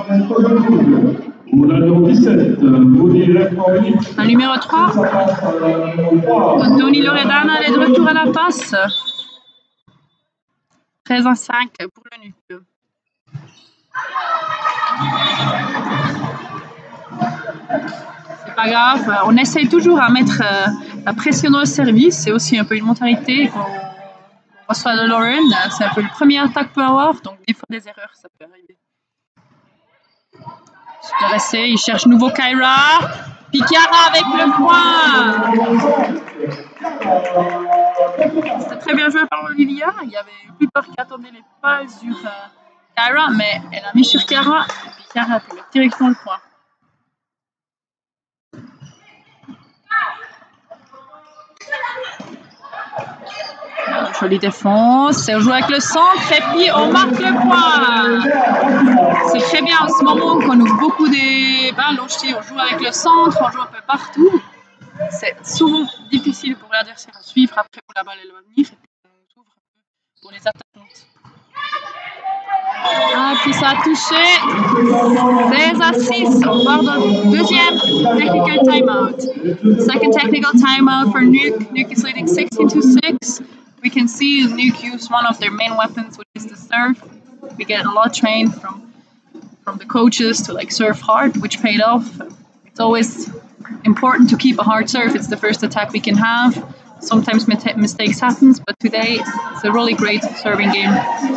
Un numéro 3. Tony Loredana elle est de retour à la passe. 13-5 pour le NUC. C'est pas grave, on essaye toujours à mettre la pression dans le service. C'est aussi un peu une mentalité qu'on reçoit de Lauren. C'est un peu le premier attaque peut avoir, donc des fois des erreurs ça peut arriver. Super essai, il cherche nouveau Kyra. Puis Chiara avec le point. C'était très bien joué par Olivia. Il y avait la plupart qui attendaient les pas sur Kyra, mais elle a mis sur Chiara. Et puis Chiara a pu mettre directement le point. Jolie défense, on joue avec le centre et puis on marque le point. C'est très bien en ce moment qu'on ouvre beaucoup des ballons. On joue avec le centre, on joue un peu partout. C'est souvent difficile pour l'adversaire à suivre après où la balle elle va venir et puis on ouvre un peu pour les attaquantes. Ah, puis ça a touché. 16-6. On part dans le deuxième technical timeout. Second technical timeout for Nuke. Nuke is leading 16-6. We can see Nuke use one of their main weapons, which is the serve. We get a lot trained from the coaches to like serve hard, which paid off. It's always important to keep a hard serve. It's the first attack we can have. Sometimes mistakes happen, but today it's a really great serving game.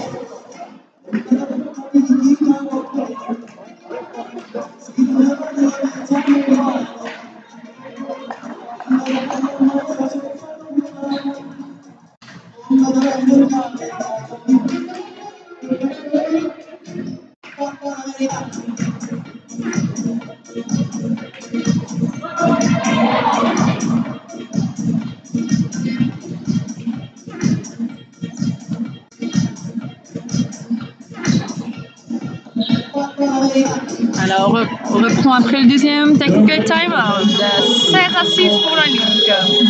Alors, on reprend après le deuxième technical timeout. 16-6 pour la Nuke.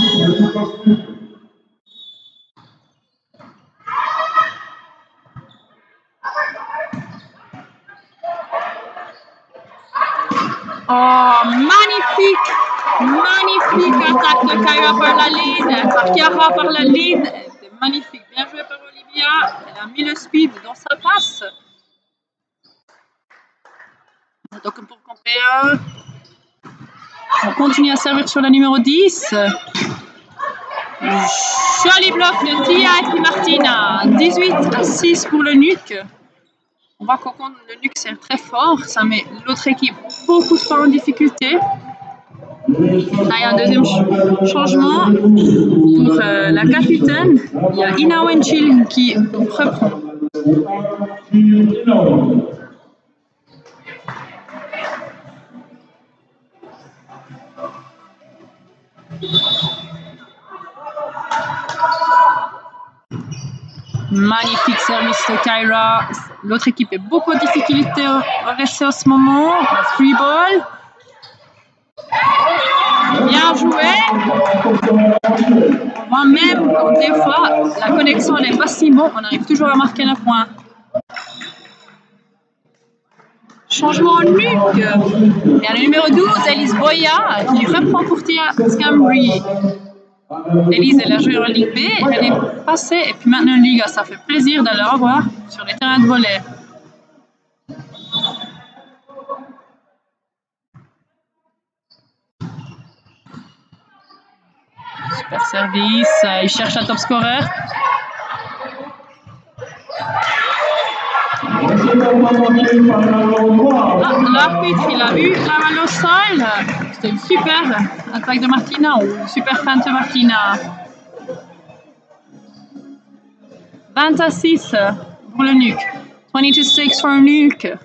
Oh, magnifique! Magnifique attaque de Kyra par la ligne, par Chiara par la ligne. C'était magnifique. Bien joué par Olivia. Elle a mis le speed dans sa passe. Donc pour compter, on continue à servir sur la numéro 10. Joli bloc de Tia et puis Martina. 18-6 pour le Nuke. On voit qu'au compte le Nuke sert très fort. Ça met l'autre équipe beaucoup de fois en difficulté. Là, il y a un deuxième changement pour la capitaine. Il y a Ina Wenchil qui reprend. Magnifique service de Kyra. L'autre équipe est beaucoup de difficultés au rester en ce moment. Free ball. Bien joué. On voit même que des fois la connexion n'est pas si bonne. On arrive toujours à marquer un point. Changement Nuke. Il y a le numéro 12, Elise Boya, qui reprend pour Tia Scambry. Elise, elle a joué en Ligue B, elle est passée, et puis maintenant en Liga, ça fait plaisir de la revoir sur les terrains de volley. Super service, il cherche un top scorer. L'arbitre, il a eu la balle au sol. C'était une super attaque de Martina ou une super feinte de Martina. 20-6 pour le Nuke. 20-6 pour le Nuke.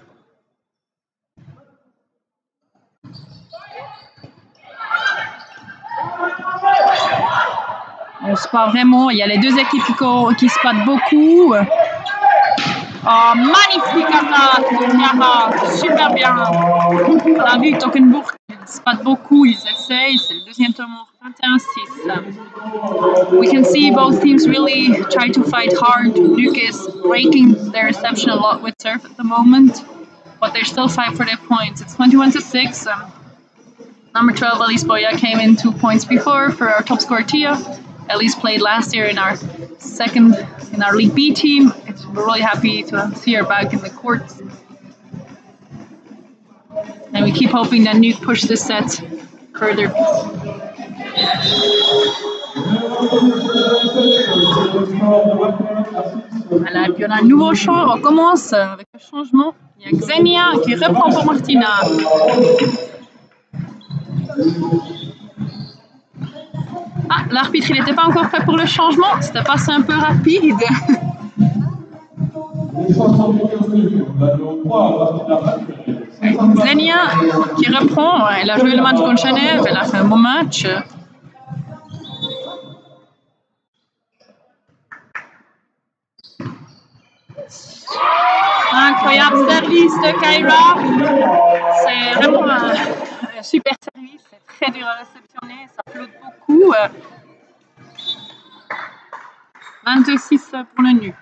On se bat vraiment. Il y a les deux équipes qui se battent beaucoup. Oh, magnifique attaque de Chiara, super bien. On a vu Tockenburg se battent beaucoup, ils essayent. C'est le deuxième tour, 21-6. We can see both teams really try to fight hard. Nuuk is breaking their reception a lot with serve at the moment, but they still fight for their points. It's 21-6. Number 12, Elise Boya, came in 2 points before for our top scorer Tia. Elise played last year in our League B team. We're really happy to see her back in the court. And we keep hoping that Nuuk push this set further. Voilà, et puis on a un nouveau champ, on commence avec le changement. Il y a Xenia qui reprend pour Martina. Ah, l'arbitre, il n'était pas encore prêt pour le changement, c'était passé un peu rapide. Xenia qui reprend, elle a joué le match contre Genève, elle a fait un bon match. Incroyable service de Kyra. C'est vraiment un super service, c'est très dur à réceptionner, ça flotte beaucoup. 22-6 pour le Nuuk.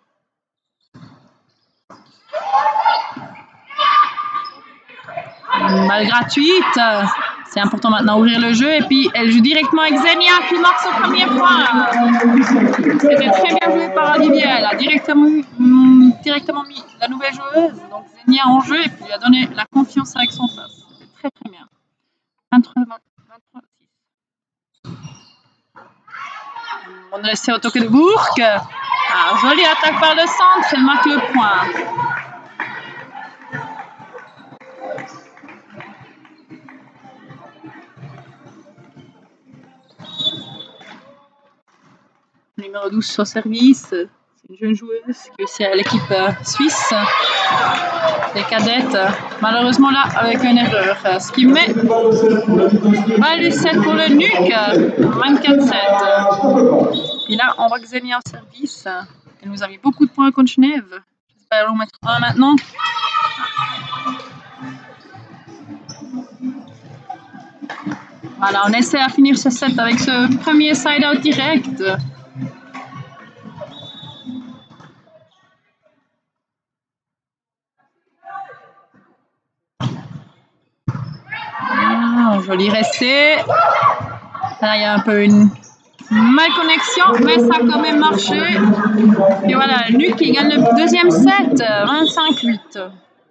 Une balle gratuite. C'est important maintenant d'ouvrir le jeu. Et puis, elle joue directement avec Xenia qui marque son premier point. C'était très bien joué par Olivier. Elle a directement mis la nouvelle joueuse, donc Xenia, en jeu. Et puis, lui a donné la confiance avec son face. C'était très, très bien. 23-6. On est resté au Toggenburg. Jolie attaque par le centre. Elle marque le point. Numéro 12 au service, c'est une jeune joueuse qui est aussi à l'équipe suisse des cadettes. Malheureusement là avec une erreur, ce qui met balle du 7 pour le Nuuk, 24-7. Et là on voit Xenia au service, elle nous a mis beaucoup de points contre Genève. J'espère en mettre un maintenant. Voilà, on essaie à finir ce set avec ce premier side-out direct. Joli resté. Là, il y a un peu une malconnexion, mais ça a quand même marché. Et voilà, Nuuk qui gagne le deuxième set, 25-8.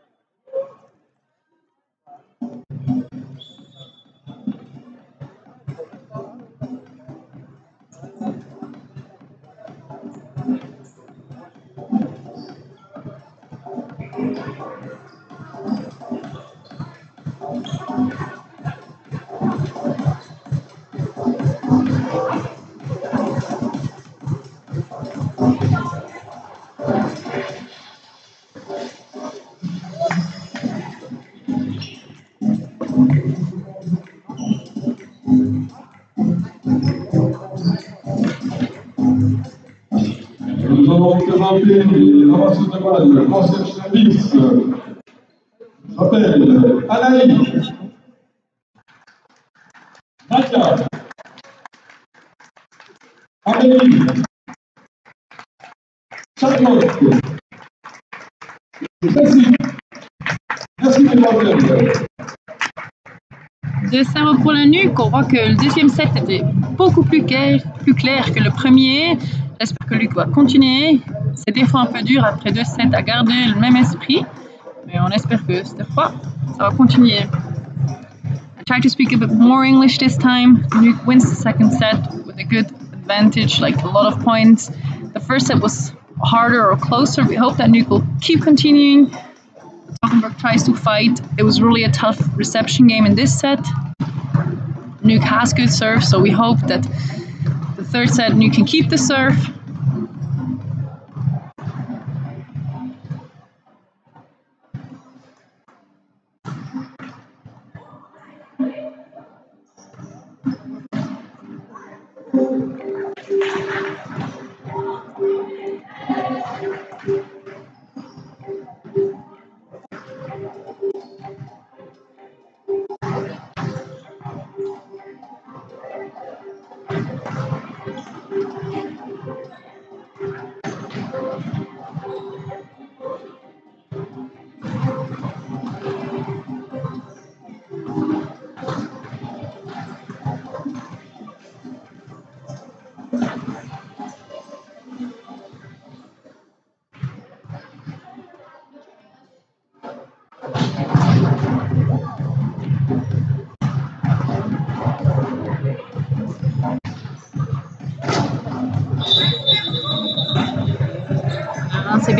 Nous avons été rappelés les ramasseurs de balles, l'ancien service. Je rappelle, Anaïs, Nadia, Amélie, Charlotte, Cécile. Merci mesdames. 2-0 pour le Nuuk. On voit que le deuxième set était beaucoup plus clair que le premier. J'espère que Luc va continuer. C'est des fois un peu dur après 2 sets à garder le même esprit. Mais on espère que cette fois, ça va continuer. I tried to speak a bit more English this time. Nuuk wins the second set with a good advantage, like a lot of points. The first set was harder or closer. We hope that Nuuk will keep continuing. Toggenburg tries to fight. It was really a tough reception game in this set. Nuuk has good serve, so we hope that the third set Nuuk can keep the serve.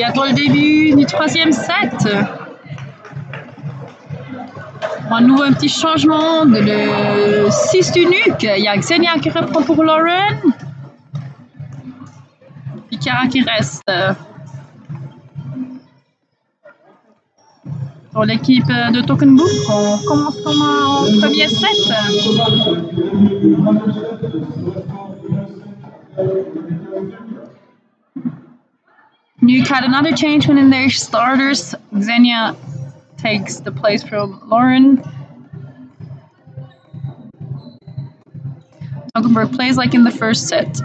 Bientôt le début du troisième set. À nouveau un petit changement de le 6 du nuque. Il y a Xenia qui reprend pour Lauren. Puis Cara qui reste. Pour l'équipe de Token Book, on commence comme en premier set. Nuke had another change when in their starters. Xenia takes the place from Lauren. Tokenberg plays like in the first set.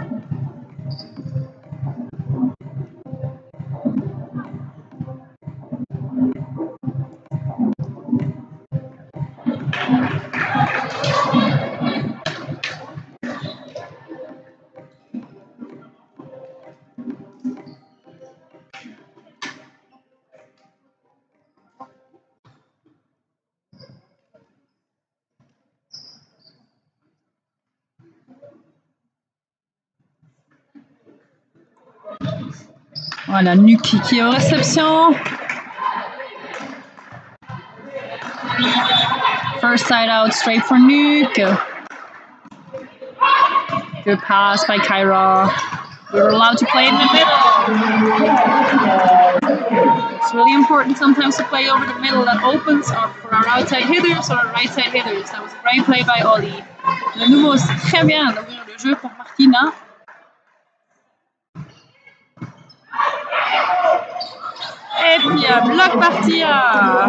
Voilà, Nuke qui est aux réceptions. First side out, straight for Nuke. Good pass by Kyra. We were allowed to play in the middle. It's really important sometimes to play over the middle. That opens up for our outside hitters or our right side hitters. That was a great play by Ollie. De nouveau, c'est très bien d'ouvrir le jeu pour Martina. Et puis un bloc parti à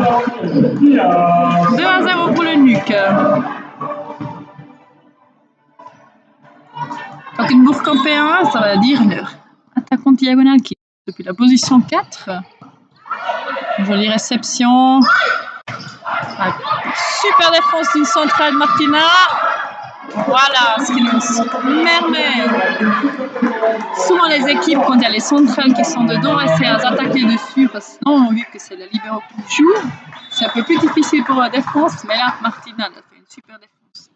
2-0 pour le Nuke. Tokenbourg en P1, ça va dire une attaquante diagonale qui est depuis la position 4. Jolie réception. Super défense d'une centrale Martina. Voilà, ce qui nous merveille. Souvent les équipes, quand il y a les centrales qui sont dedans, essaient d'attaquer dessus parce que sinon, vu que c'est la libéro qui joue, c'est un peu plus difficile pour la défense. Mais là, Martina a fait une super défense.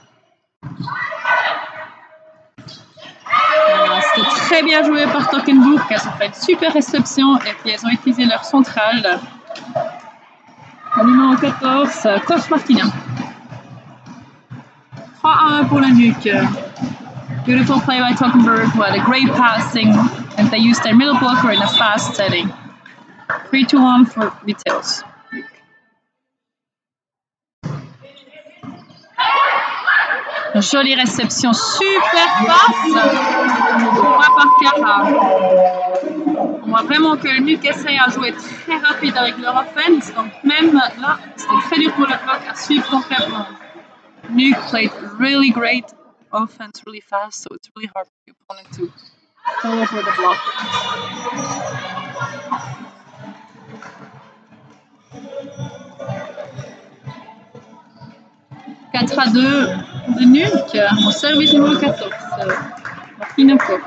Voilà, c'était très bien joué par Tokenbourg. Elles ont fait une super réception et puis elles ont utilisé leur centrale. Le numéro 14, Kof Martina. 3-1 pour la Nuke. Beautiful play by Tokenberg, who had a great passing, and they used their middle blocker in a fast setting. 3-1 for Vitels. Jolie réception, super passe. On voit par Cara. On voit vraiment que le Nuke essaye à jouer très rapide avec leur offense, donc même là, c'était très dur pour le bloc à suivre complètement. Nuke played really great offense really fast, so it's really hard for the opponent to fall over the block. « 4-2 de Nuke, en service numéro 14, Martina Koch.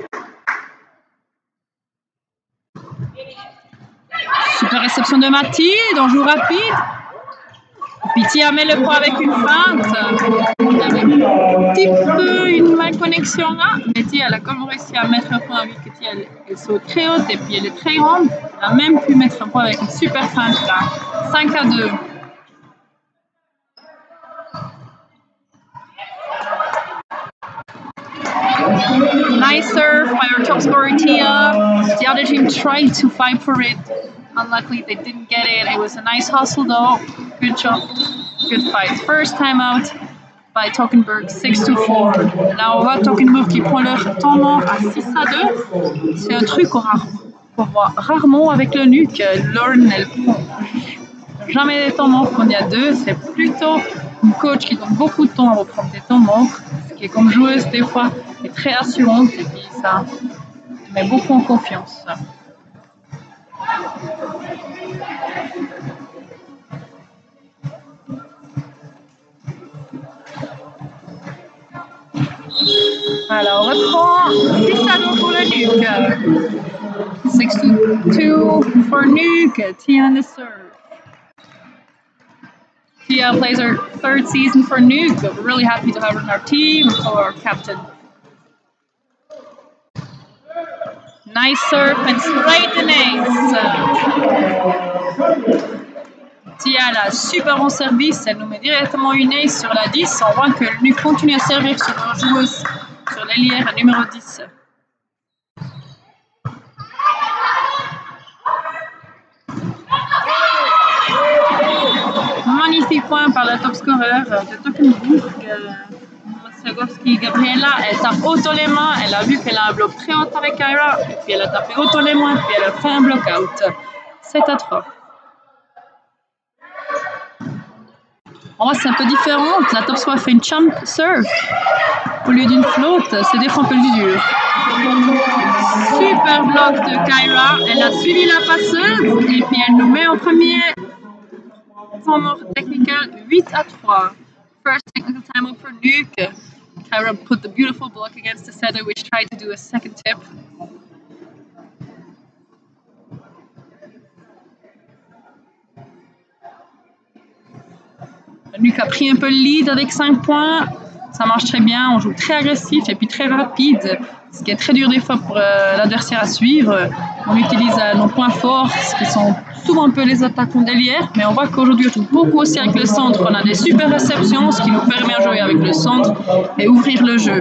Super réception de Mathilde, en joue rapide. Tia met le point avec une feinte. Il y avait un petit peu une malconnexion là, mais Tia elle a quand même réussi à mettre un point vu que Tia elle saute très haute et puis elle est très grande. Elle a même pu mettre un point avec une super feinte là. 5-2. Nice serve by our top scorer Tia. The other team tried to fight for it. Unluckily, they didn't get it. It was a nice hustle though. Good job. Good fight. First time out by Tokenberg, 6-4. Là, on voit Tokenberg qui prend leur temps mort à 6-2. C'est un truc qu'on voit rarement avec le Nuke. Lauren, elle prend jamais des temps morts quand il y a deux. C'est plutôt une coach qui donne beaucoup de temps à reprendre des temps morts. Ce qui est comme joueuse, des fois, est très assurante et puis ça met beaucoup en confiance. Alors, on reprend 6-2 pour le Nuke. 6-2 for Nuke. Tia on the serve. Tia plays her third season for Nuke, but we're really happy to have her on our team, our captain. Nice serve and straight in ace. Tia a super bon service, elle nous met directement une ace sur la 10. On voit que lui continue à servir sur leur joueuse, sur l'ailière numéro 10. Magnifique point par le top scorer de Tockenburg. Mosagowski Gabriela, elle tape autant les mains, elle a vu qu'elle a un bloc très haut avec Kyra, et puis elle a tapé autant les mains, puis elle a fait un bloc out. 7-3. On voit c'est un peu différent, la top score fait une champ serve au lieu d'une flotte, c'est des fois un peu plus dur. Super bloc de Kyra, elle a suivi la passeuse, et puis elle nous met en premier temps mort technical 8-3. First technical time up for Nuke. Kyra put the beautiful block against the setter, which tried to do a second tip. Nuke a pris un peu le lead avec 5 points. Ça marche très bien, on joue très agressif et puis très rapide, ce qui est très dur des fois pour l'adversaire à suivre. On utilise nos points forts, ce qui sont souvent un peu les attaquants d'ailière, mais on voit qu'aujourd'hui on joue beaucoup aussi avec le centre. On a des super réceptions, ce qui nous permet de jouer avec le centre et ouvrir le jeu.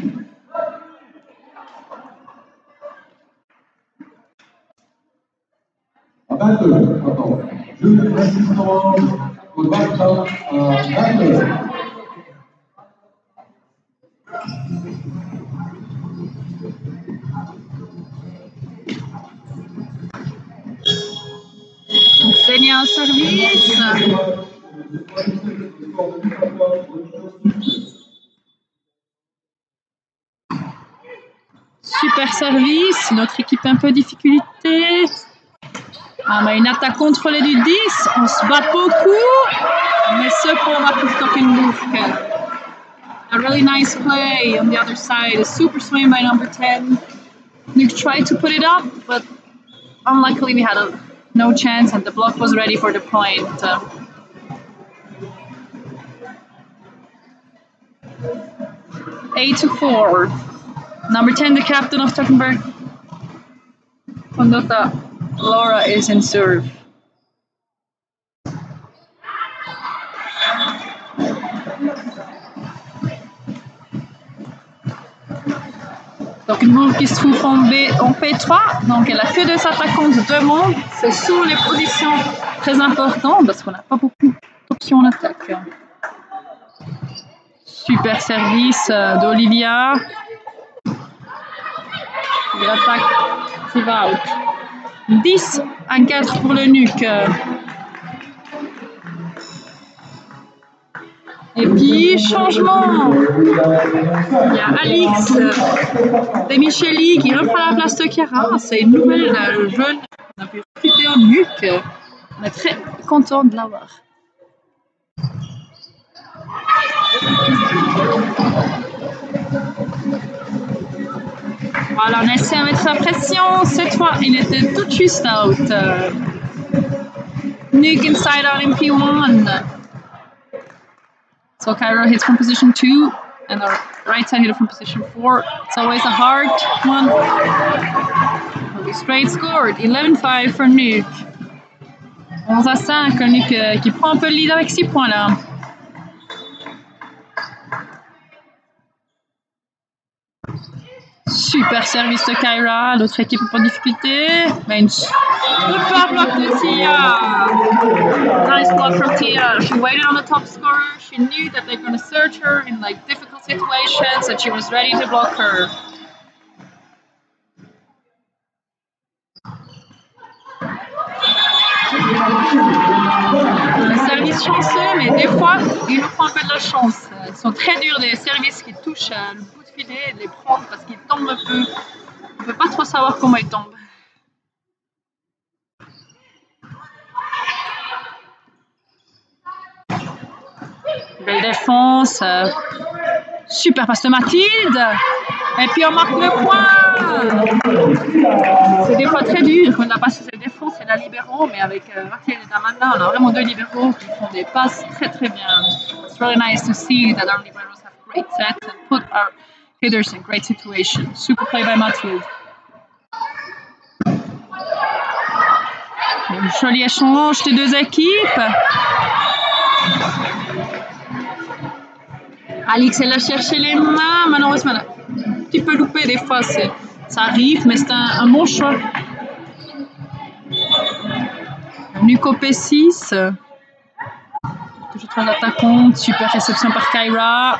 À 22, attends. Jeu d'assistance au 22. Génial service. Super service. Notre équipe un peu de difficulté. On a une attaque contrôlée du 10. On se bat beaucoup. Mais ce point va pour Tockenburg. A really nice play on the other side. A super swing by number 10. Nuke tried to put it up, but unluckily we had no chance and the block was ready for the point. 8-4. Number 10, the captain of Tockenburg, Condota Laura, is in serve. Tockenburg qui se trouve en P3, donc elle a que 2 attaquants de 2 mondes. Ce sont les positions très importantes parce qu'on n'a pas beaucoup d'options en attaque. Super service d'Olivia. Et l'attaque qui va out. 10-4 pour le Nuke. Et puis, changement. Il y a Alix de Micheli qui reprend la place de Chiara. C'est une nouvelle jeune qu'on a pu recruter en Nuke. On est très content de l'avoir. Voilà, on essaie de mettre la pression. Cette fois, il était tout juste out. Nuke inside out in P1. So Kyra hits from position 2, and our right side hit from position 4. It's always a hard one. Will be straight scored. 11-5 for Nuke. 11-5, Nuke qui prend un peu le lead avec 6 points là. Super service de Kyra, l'autre équipe pas de difficulté. Mais une super block de Tia. Nice block from Tia. She waited on the top scorer. She knew that they're going to search her in like difficult situations and she was ready to block her. Un service chanceux, mais des fois, il nous faut un peu de la chance. Ils sont très durs, des services qui touchent le bout de filet, de les prendre parce qu'ils tombent un peu. On ne peut pas trop savoir comment ils tombent. Belle défense. Super passe de Mathilde. Et puis on marque le point. C'est des fois très dur quand on a passé cette défense et la libéraux, mais avec Mathilde et Amanda, on a vraiment 2 libéraux qui font des passes très très bien. It's really nice to see that our liberos have great sets and put our hitters in great situations. Super play by Mathilde. Un joli échange de deux équipes. Alix, elle a cherché les mains. Malheureusement, elle a un petit peu loupé des fois. Ça arrive, mais c'est un bon choix. Nuko P6. Toujours très attaquante. Super réception par Kyra.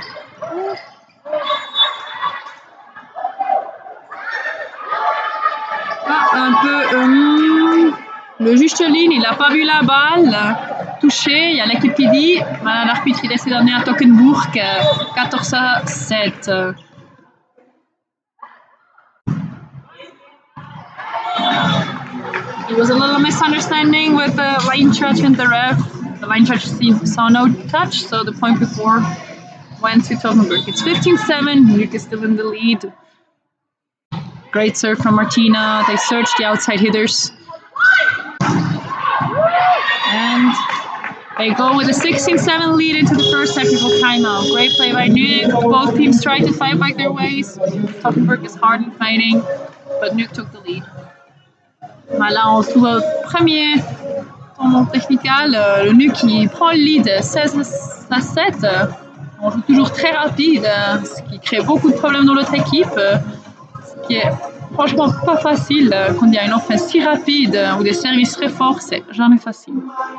Un peu. Le juge de ligne, il n'a pas vu la balle toucher. Il y a l'équipe qui dit l'arbitre il essaie d'amener à Toggenburg 14-7. It was a little misunderstanding with the line judge and the ref. The line judge saw no touch, so the point before went to Toggenburg. It's 15-7. Luke is still in the lead. Great serve from Martina. They searched the outside hitters. And they go with a 16-7 lead into the first technical timeout. Great play by Nuke. Both teams tried to fight back their ways. Toggenburg is hard in fighting, but Nuke took the lead. Voilà, on se trouve au premier tournoi technical. Le Nuke qui prend le lead 16-7. On joue toujours très rapide, ce qui crée beaucoup de problèmes dans l'autre équipe. Ce qui est franchement pas facile quand il y a une offense si rapide ou des services très forts, c'est jamais facile.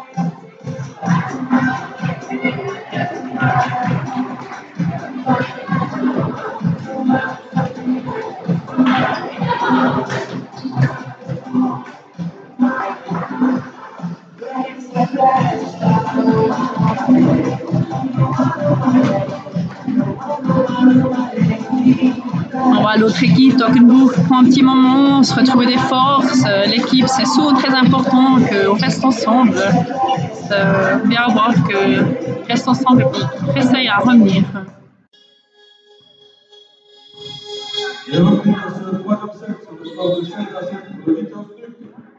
On voit l'autre équipe, Toggenburg, prend un petit moment, se retrouver des forces. L'équipe, c'est souvent très important qu'on reste ensemble. C'est bien voir qu'on reste ensemble et qu'on essaye à revenir. Et on continue sur le troisième set sur le score de 7-7 pour le Victor Stuck.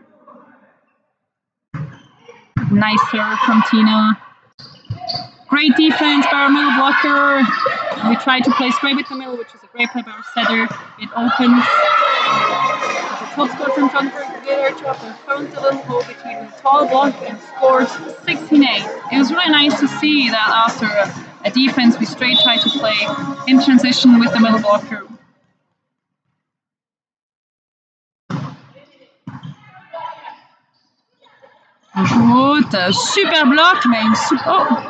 Nice serve from Tina. Great defense by our middle blocker. We try to play straight with the middle, which is a great play by our setter. It opens. The top score from Toggenburg did our job and found the little hole between the tall block and scores 16-8. It was really nice to see that after a defense, we straight tried to play in transition with the middle blocker. Good, super bloc, mais une super. Oh.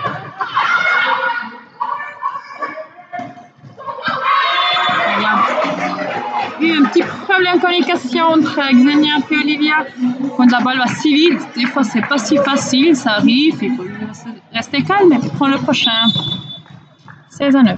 Il y a eu un petit problème de communication entre Xenia et Olivia. Quand la balle va si vite, des fois c'est pas si facile, ça arrive, il faut rester calme et puis prendre le prochain. 16-9.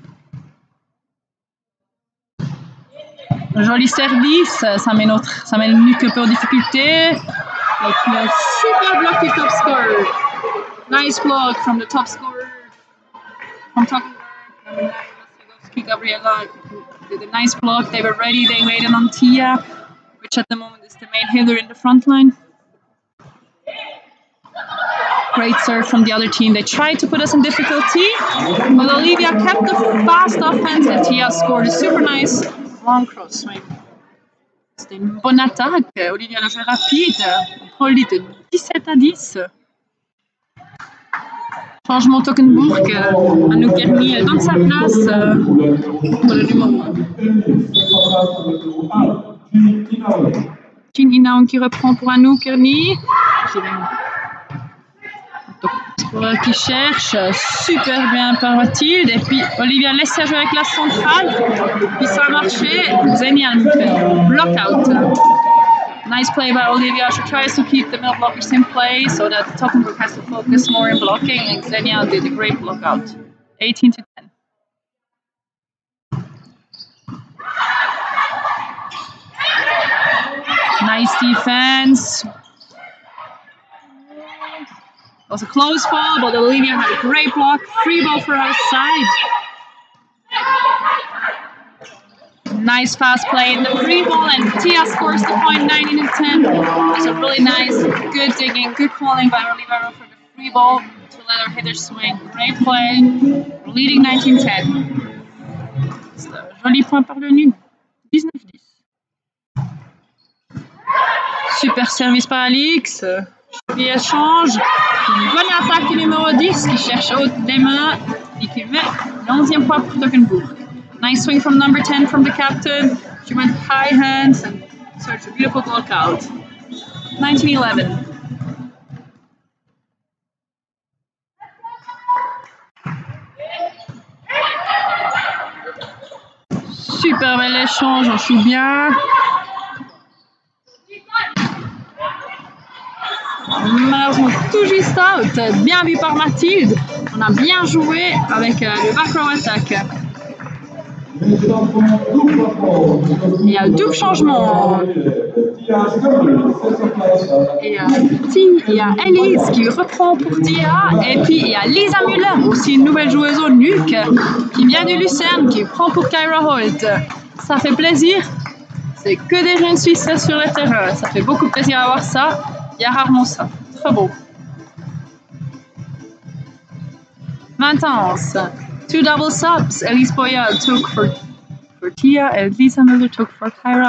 Joli service, ça met le Nuke un peu en difficulté. Et puis un super bloc du top scorer. Nice block from the top scorer. From Toggenburg. Gabriela did a nice block. They were ready. They waited on Tia, which at the moment is the main hitter in the front line. Great serve from the other team. They tried to put us in difficulty, but Olivia kept the fast offense and Tia scored a super nice long cross swing. C'était une bonne attaque. Olivia l'a fait rapide. On prend le lead de 17-10. Changement Toggenburg. Anouk Kermi, elle donne sa place pour le numéro 1. Jean Inaon qui reprend pour Anouk Kermi. Qui cherche, super bien par Mathilde. Et puis Olivia laisse jouer avec la centrale. Puis ça a marché. Xenia me fait block out. Nice play by Olivia. She tries to keep the middle blockers in play so that Toggenburg has to focus more in blocking. And Xenia did a great block out. 18-10. Nice defense. It was a close ball, but Olivia had a great block. Free ball for her side. Nice fast play in the free ball, and Tia scores the point 19-10. It was a really nice, good digging, good calling by Olivia for the free ball to let her hitter swing. Great play. We're leading 19-10. C'est un joli point parvenu. 19-10. Super service par Alix. Puis échange. Une bonne attaque du numéro 10 qui cherche haute des mains et qui met le 11e point pour Toggenburg. Nice swing from number 10 from the captain. She went high hands and searched a beautiful walkout. 19-11. Super bel échange, on joue bien. Malheureusement tout juste out, bien vu par Mathilde. On a bien joué avec le back row attack. Il y a double changement. Et il y a Elise qui reprend pour Tia. Et puis il y a Lisa Müller, aussi une nouvelle joueuse au NUC, qui vient du Lucerne, qui prend pour Kyra Holt. Ça fait plaisir. C'est que des jeunes Suisses sur le terrain. Ça fait beaucoup plaisir à voir ça. Il y a rarement ça. Très beau. 21. Two double subs. Elise Boyal took for Tia and Lisa Müller took for Kyra.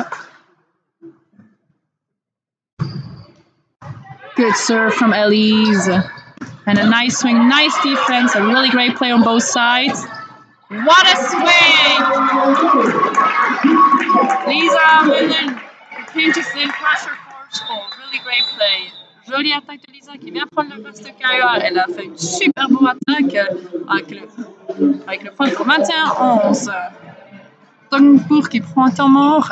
Good serve from Elise. And a nice swing, nice defense, a really great play on both sides. What a swing! Lisa Müller pinches in pressure force ball. Really great play. Jolie attaque de Lisa qui vient prendre le poste de Kyra. Elle a fait une super bonne attaque avec le point pour 21-11. Toggenburg qui prend un temps mort.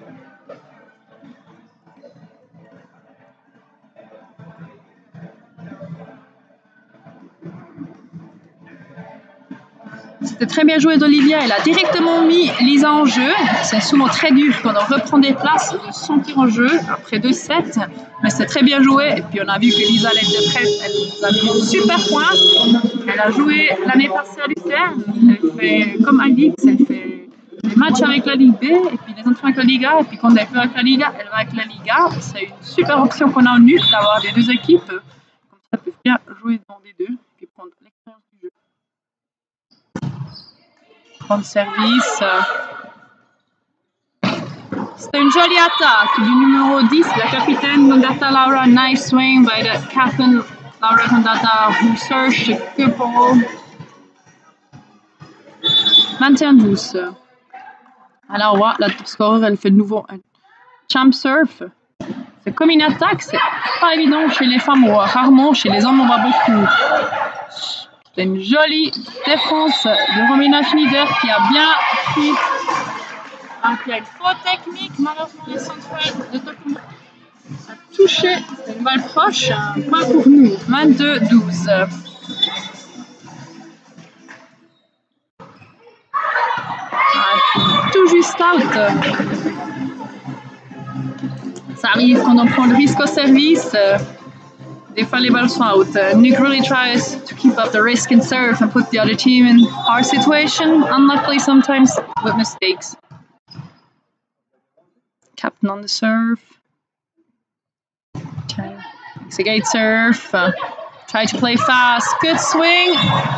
C'était très bien joué d'Olivia. Elle a directement mis Lisa en jeu. C'est souvent très dur quand on reprend des places de se sentir en jeu après 2 sets. Mais c'était très bien joué. Et puis on a vu que Lisa elle était prête. Elle nous a mis un super point. Elle a joué l'année passée à Lucerne. Elle fait comme Alix. Elle fait des matchs avec la Ligue B et puis des entraînements avec la Liga. Et puis quand elle peut avec la Liga, elle va avec la Liga. C'est une super option qu'on a en NUC d'avoir des 2 équipes. Comme ça, elle peut bien jouer dans les 2 et puis prendre l'expérience du jeu. Prendre service. C'était une jolie attaque du numéro 10, la capitaine Gondata Laura. Nice swing by the captain Laura Gondata who searched the good ball. 21-12. Alors, ouais, la top scorer, elle fait de nouveau un champ surf. C'est comme une attaque, c'est pas évident chez les femmes, ou rarement chez les hommes, on voit beaucoup. C'est une jolie défense de Romina Schneider qui a bien pris. Donc, il y a une faute technique, malheureusement, les centrales de Toggenburg a touché. C'est une balle proche, un point pour nous, 22-12. Tout juste out. Ça arrive quand on prend le risque au service. Des fois, les balles sont out. NUC really tries to keep up the risk and serve and put the other team in hard situation. Unluckily, sometimes with mistakes. Captain on the serve. Okay. It's a gate serve. Try to play fast. Good swing.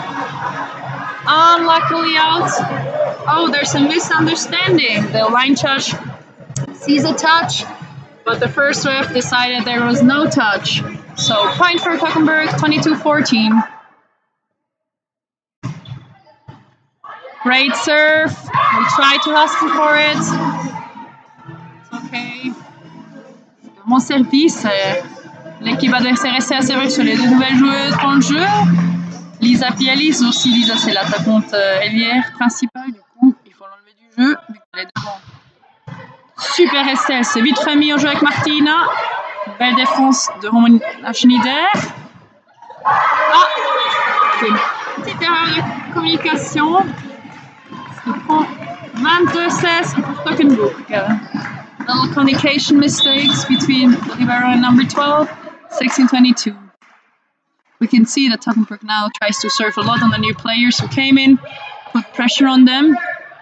Unluckily out. Oh, there's a misunderstanding. The line judge sees a touch, but the first ref decided there was no touch. So point for Toggenburg, 22-14. Great serve. We tried to hustle for it. It's okay. Bon service. L'équipe adversaire essaie à servir sur les 2 nouvelles joueuses dans le jeu. Lisa et Alice aussi. Lisa, c'est l'attaquante ailière principale. Du coup, il faut l'enlever du jeu vu qu'elle est devant. Super Estelle, c'est vite remis en jeu avec Martina. Belle défense de Romina Schneider. Ah, c'est une petite erreur de communication. Ce qui prend 22-16 pour Toggenburg. Little communication mistakes between the libero and number 12, 16-22. We can see that Toggenburg now tries to serve a lot on the new players who came in, put pressure on them.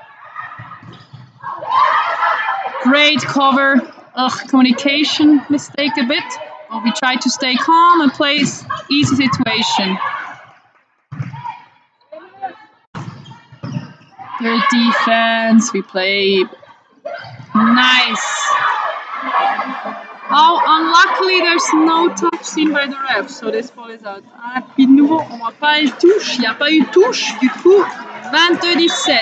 Great cover. Communication mistake a bit, but we try to stay calm and play easy situation. Good defense. We play nice. Oh, unluckily, there's no touch seen by the ref, so this ball is out. Ah, puis de nouveau, on voit pas une touche. Il n'y a pas eu touche, du coup, 22-17.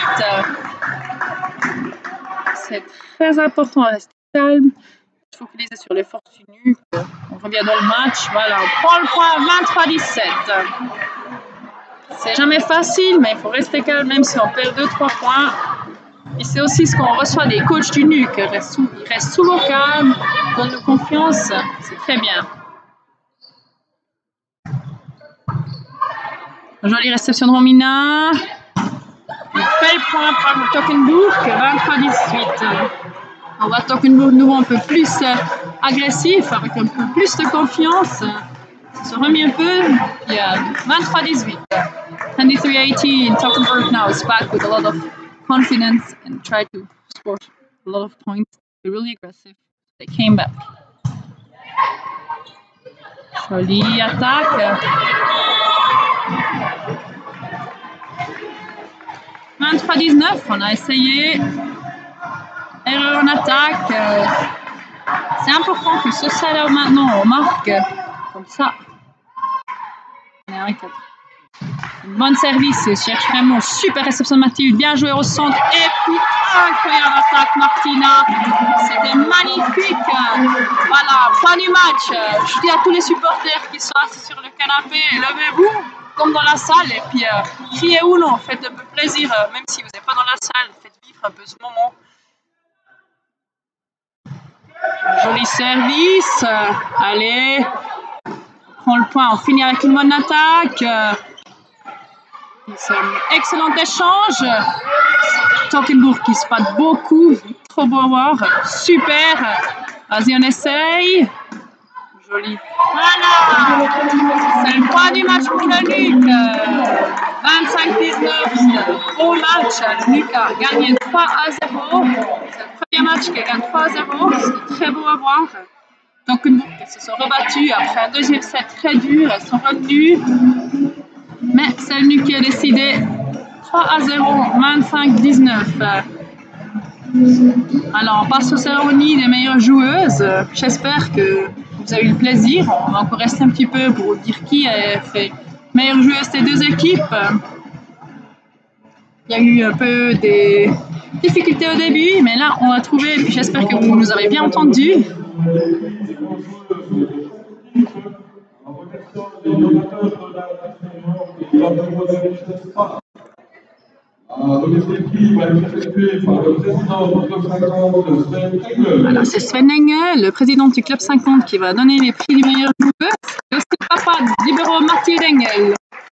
C'est très important à rester calme. Focaliser sur les forces du nuque. On revient dans le match. Voilà, on prend le point 23-17. C'est jamais facile, mais il faut rester calme même si on perd 2-3 points. Et c'est aussi ce qu'on reçoit des coachs du nuque. Ils restent souvent calmes, donnent-nous confiance. C'est très bien. Jolie réception de Romina. Il fait le point par Tockenburg, 23-18. On voit Tockenburg nouveau un peu plus agressif, avec un peu plus de confiance. Il se remet un peu. Puis 23-18. 23-18. Tockenburg now is back with a lot of confidence and try to score a lot of points. They're really aggressive. They came back. Jolie attaque. 23-19, on a essayé. Erreur en attaque. C'est important que ce salaire maintenant on marque comme ça. On est à 1-4. Une bonne service, il cherche vraiment super réception de Mathilde, bien joué au centre et puis incroyable attaque Martina, c'était magnifique. Voilà, fin du match. Je dis à tous les supporters qui sont assis sur le canapé, levez-vous comme dans la salle et puis criez ou non, faites un peu plaisir, même si vous n'êtes pas dans la salle, faites vivre un peu ce moment. Joli service, allez, on prend le point, on finit avec une bonne attaque. C'est un excellent échange. Tockenburg qui se patte beaucoup, trop beau à voir, super. Vas-y, on essaye. Joli. Voilà, c'est le point du match pour le NUC. 25-19, beau match. Le NUC a gagné 3-0. C'est le premier match qui gagne 3-0. C'est très beau à voir. Tockenburg se sont rebattus après un deuxième set très dur. Elles sont revenues. Mais c'est le NUC qui a décidé 3-0, 25-19. Alors, on passe aux cérémonies des meilleures joueuses. J'espère que vous avez eu le plaisir. On va encore rester un petit peu pour dire qui a fait meilleure joueuse des deux équipes. Il y a eu un peu des difficultés au début, mais là, on a trouvé. Et puis, j'espère que vous nous avez bien entendus. Voilà, c'est Sven Engel, le président du Club 50, qui va donner les prix du meilleur joueur. C'est aussi le papa de libéro Mathilde Engel.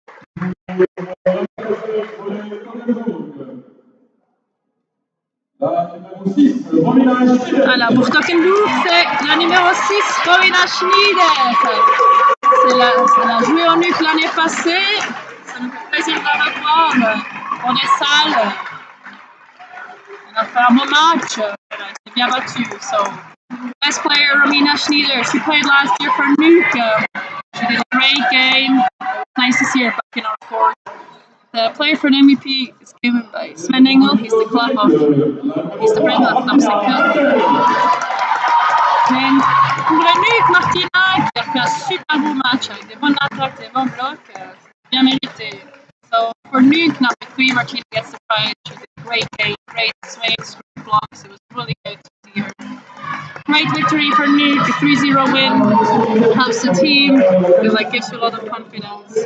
Alors, pour Tockenburg, c'est la numéro 6, Romina Schneider. C'est la jouée en NUC l'année passée. Ça nous fait plaisir de la revoir. On est salles. On a fait un bon match. Elle s'est bien battue. So, best player, Romina Schneider. She played last year for NUC. She did a great game. Nice to see her back in our court. The player for an MVP is given by Sven Engel. He's the president of Club 50. And pour le NUC, Martina, qui a fait un super beau match avec des bonnes attaques, des bons blocs, c'est bien mérité. So for NUC, number 3, Martina gets the prize. She did a great game, great swings, great blocks. It was really good to see her. Great victory for NUC, a 3-0 win. Helps the team because it gives you a lot of confidence.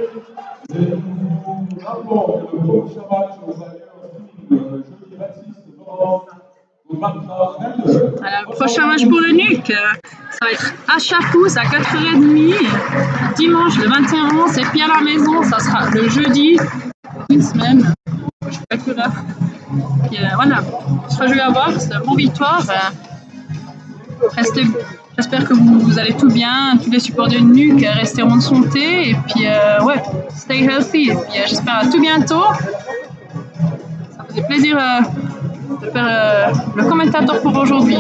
Alors, le prochain match pour le NUC, ça va être à Charcouz à 4h30, dimanche le 21 et puis à la maison, ça sera le jeudi, une semaine, je sais pas plus l'heure. Puis voilà, on sera joué à voir, c'est une bonne victoire. J'espère que vous allez tout bien, tous les supporters de NUC, restez en bonne santé et puis ouais, stay healthy. Et puis j'espère à tout bientôt. Ça faisait plaisir de faire le commentateur pour aujourd'hui.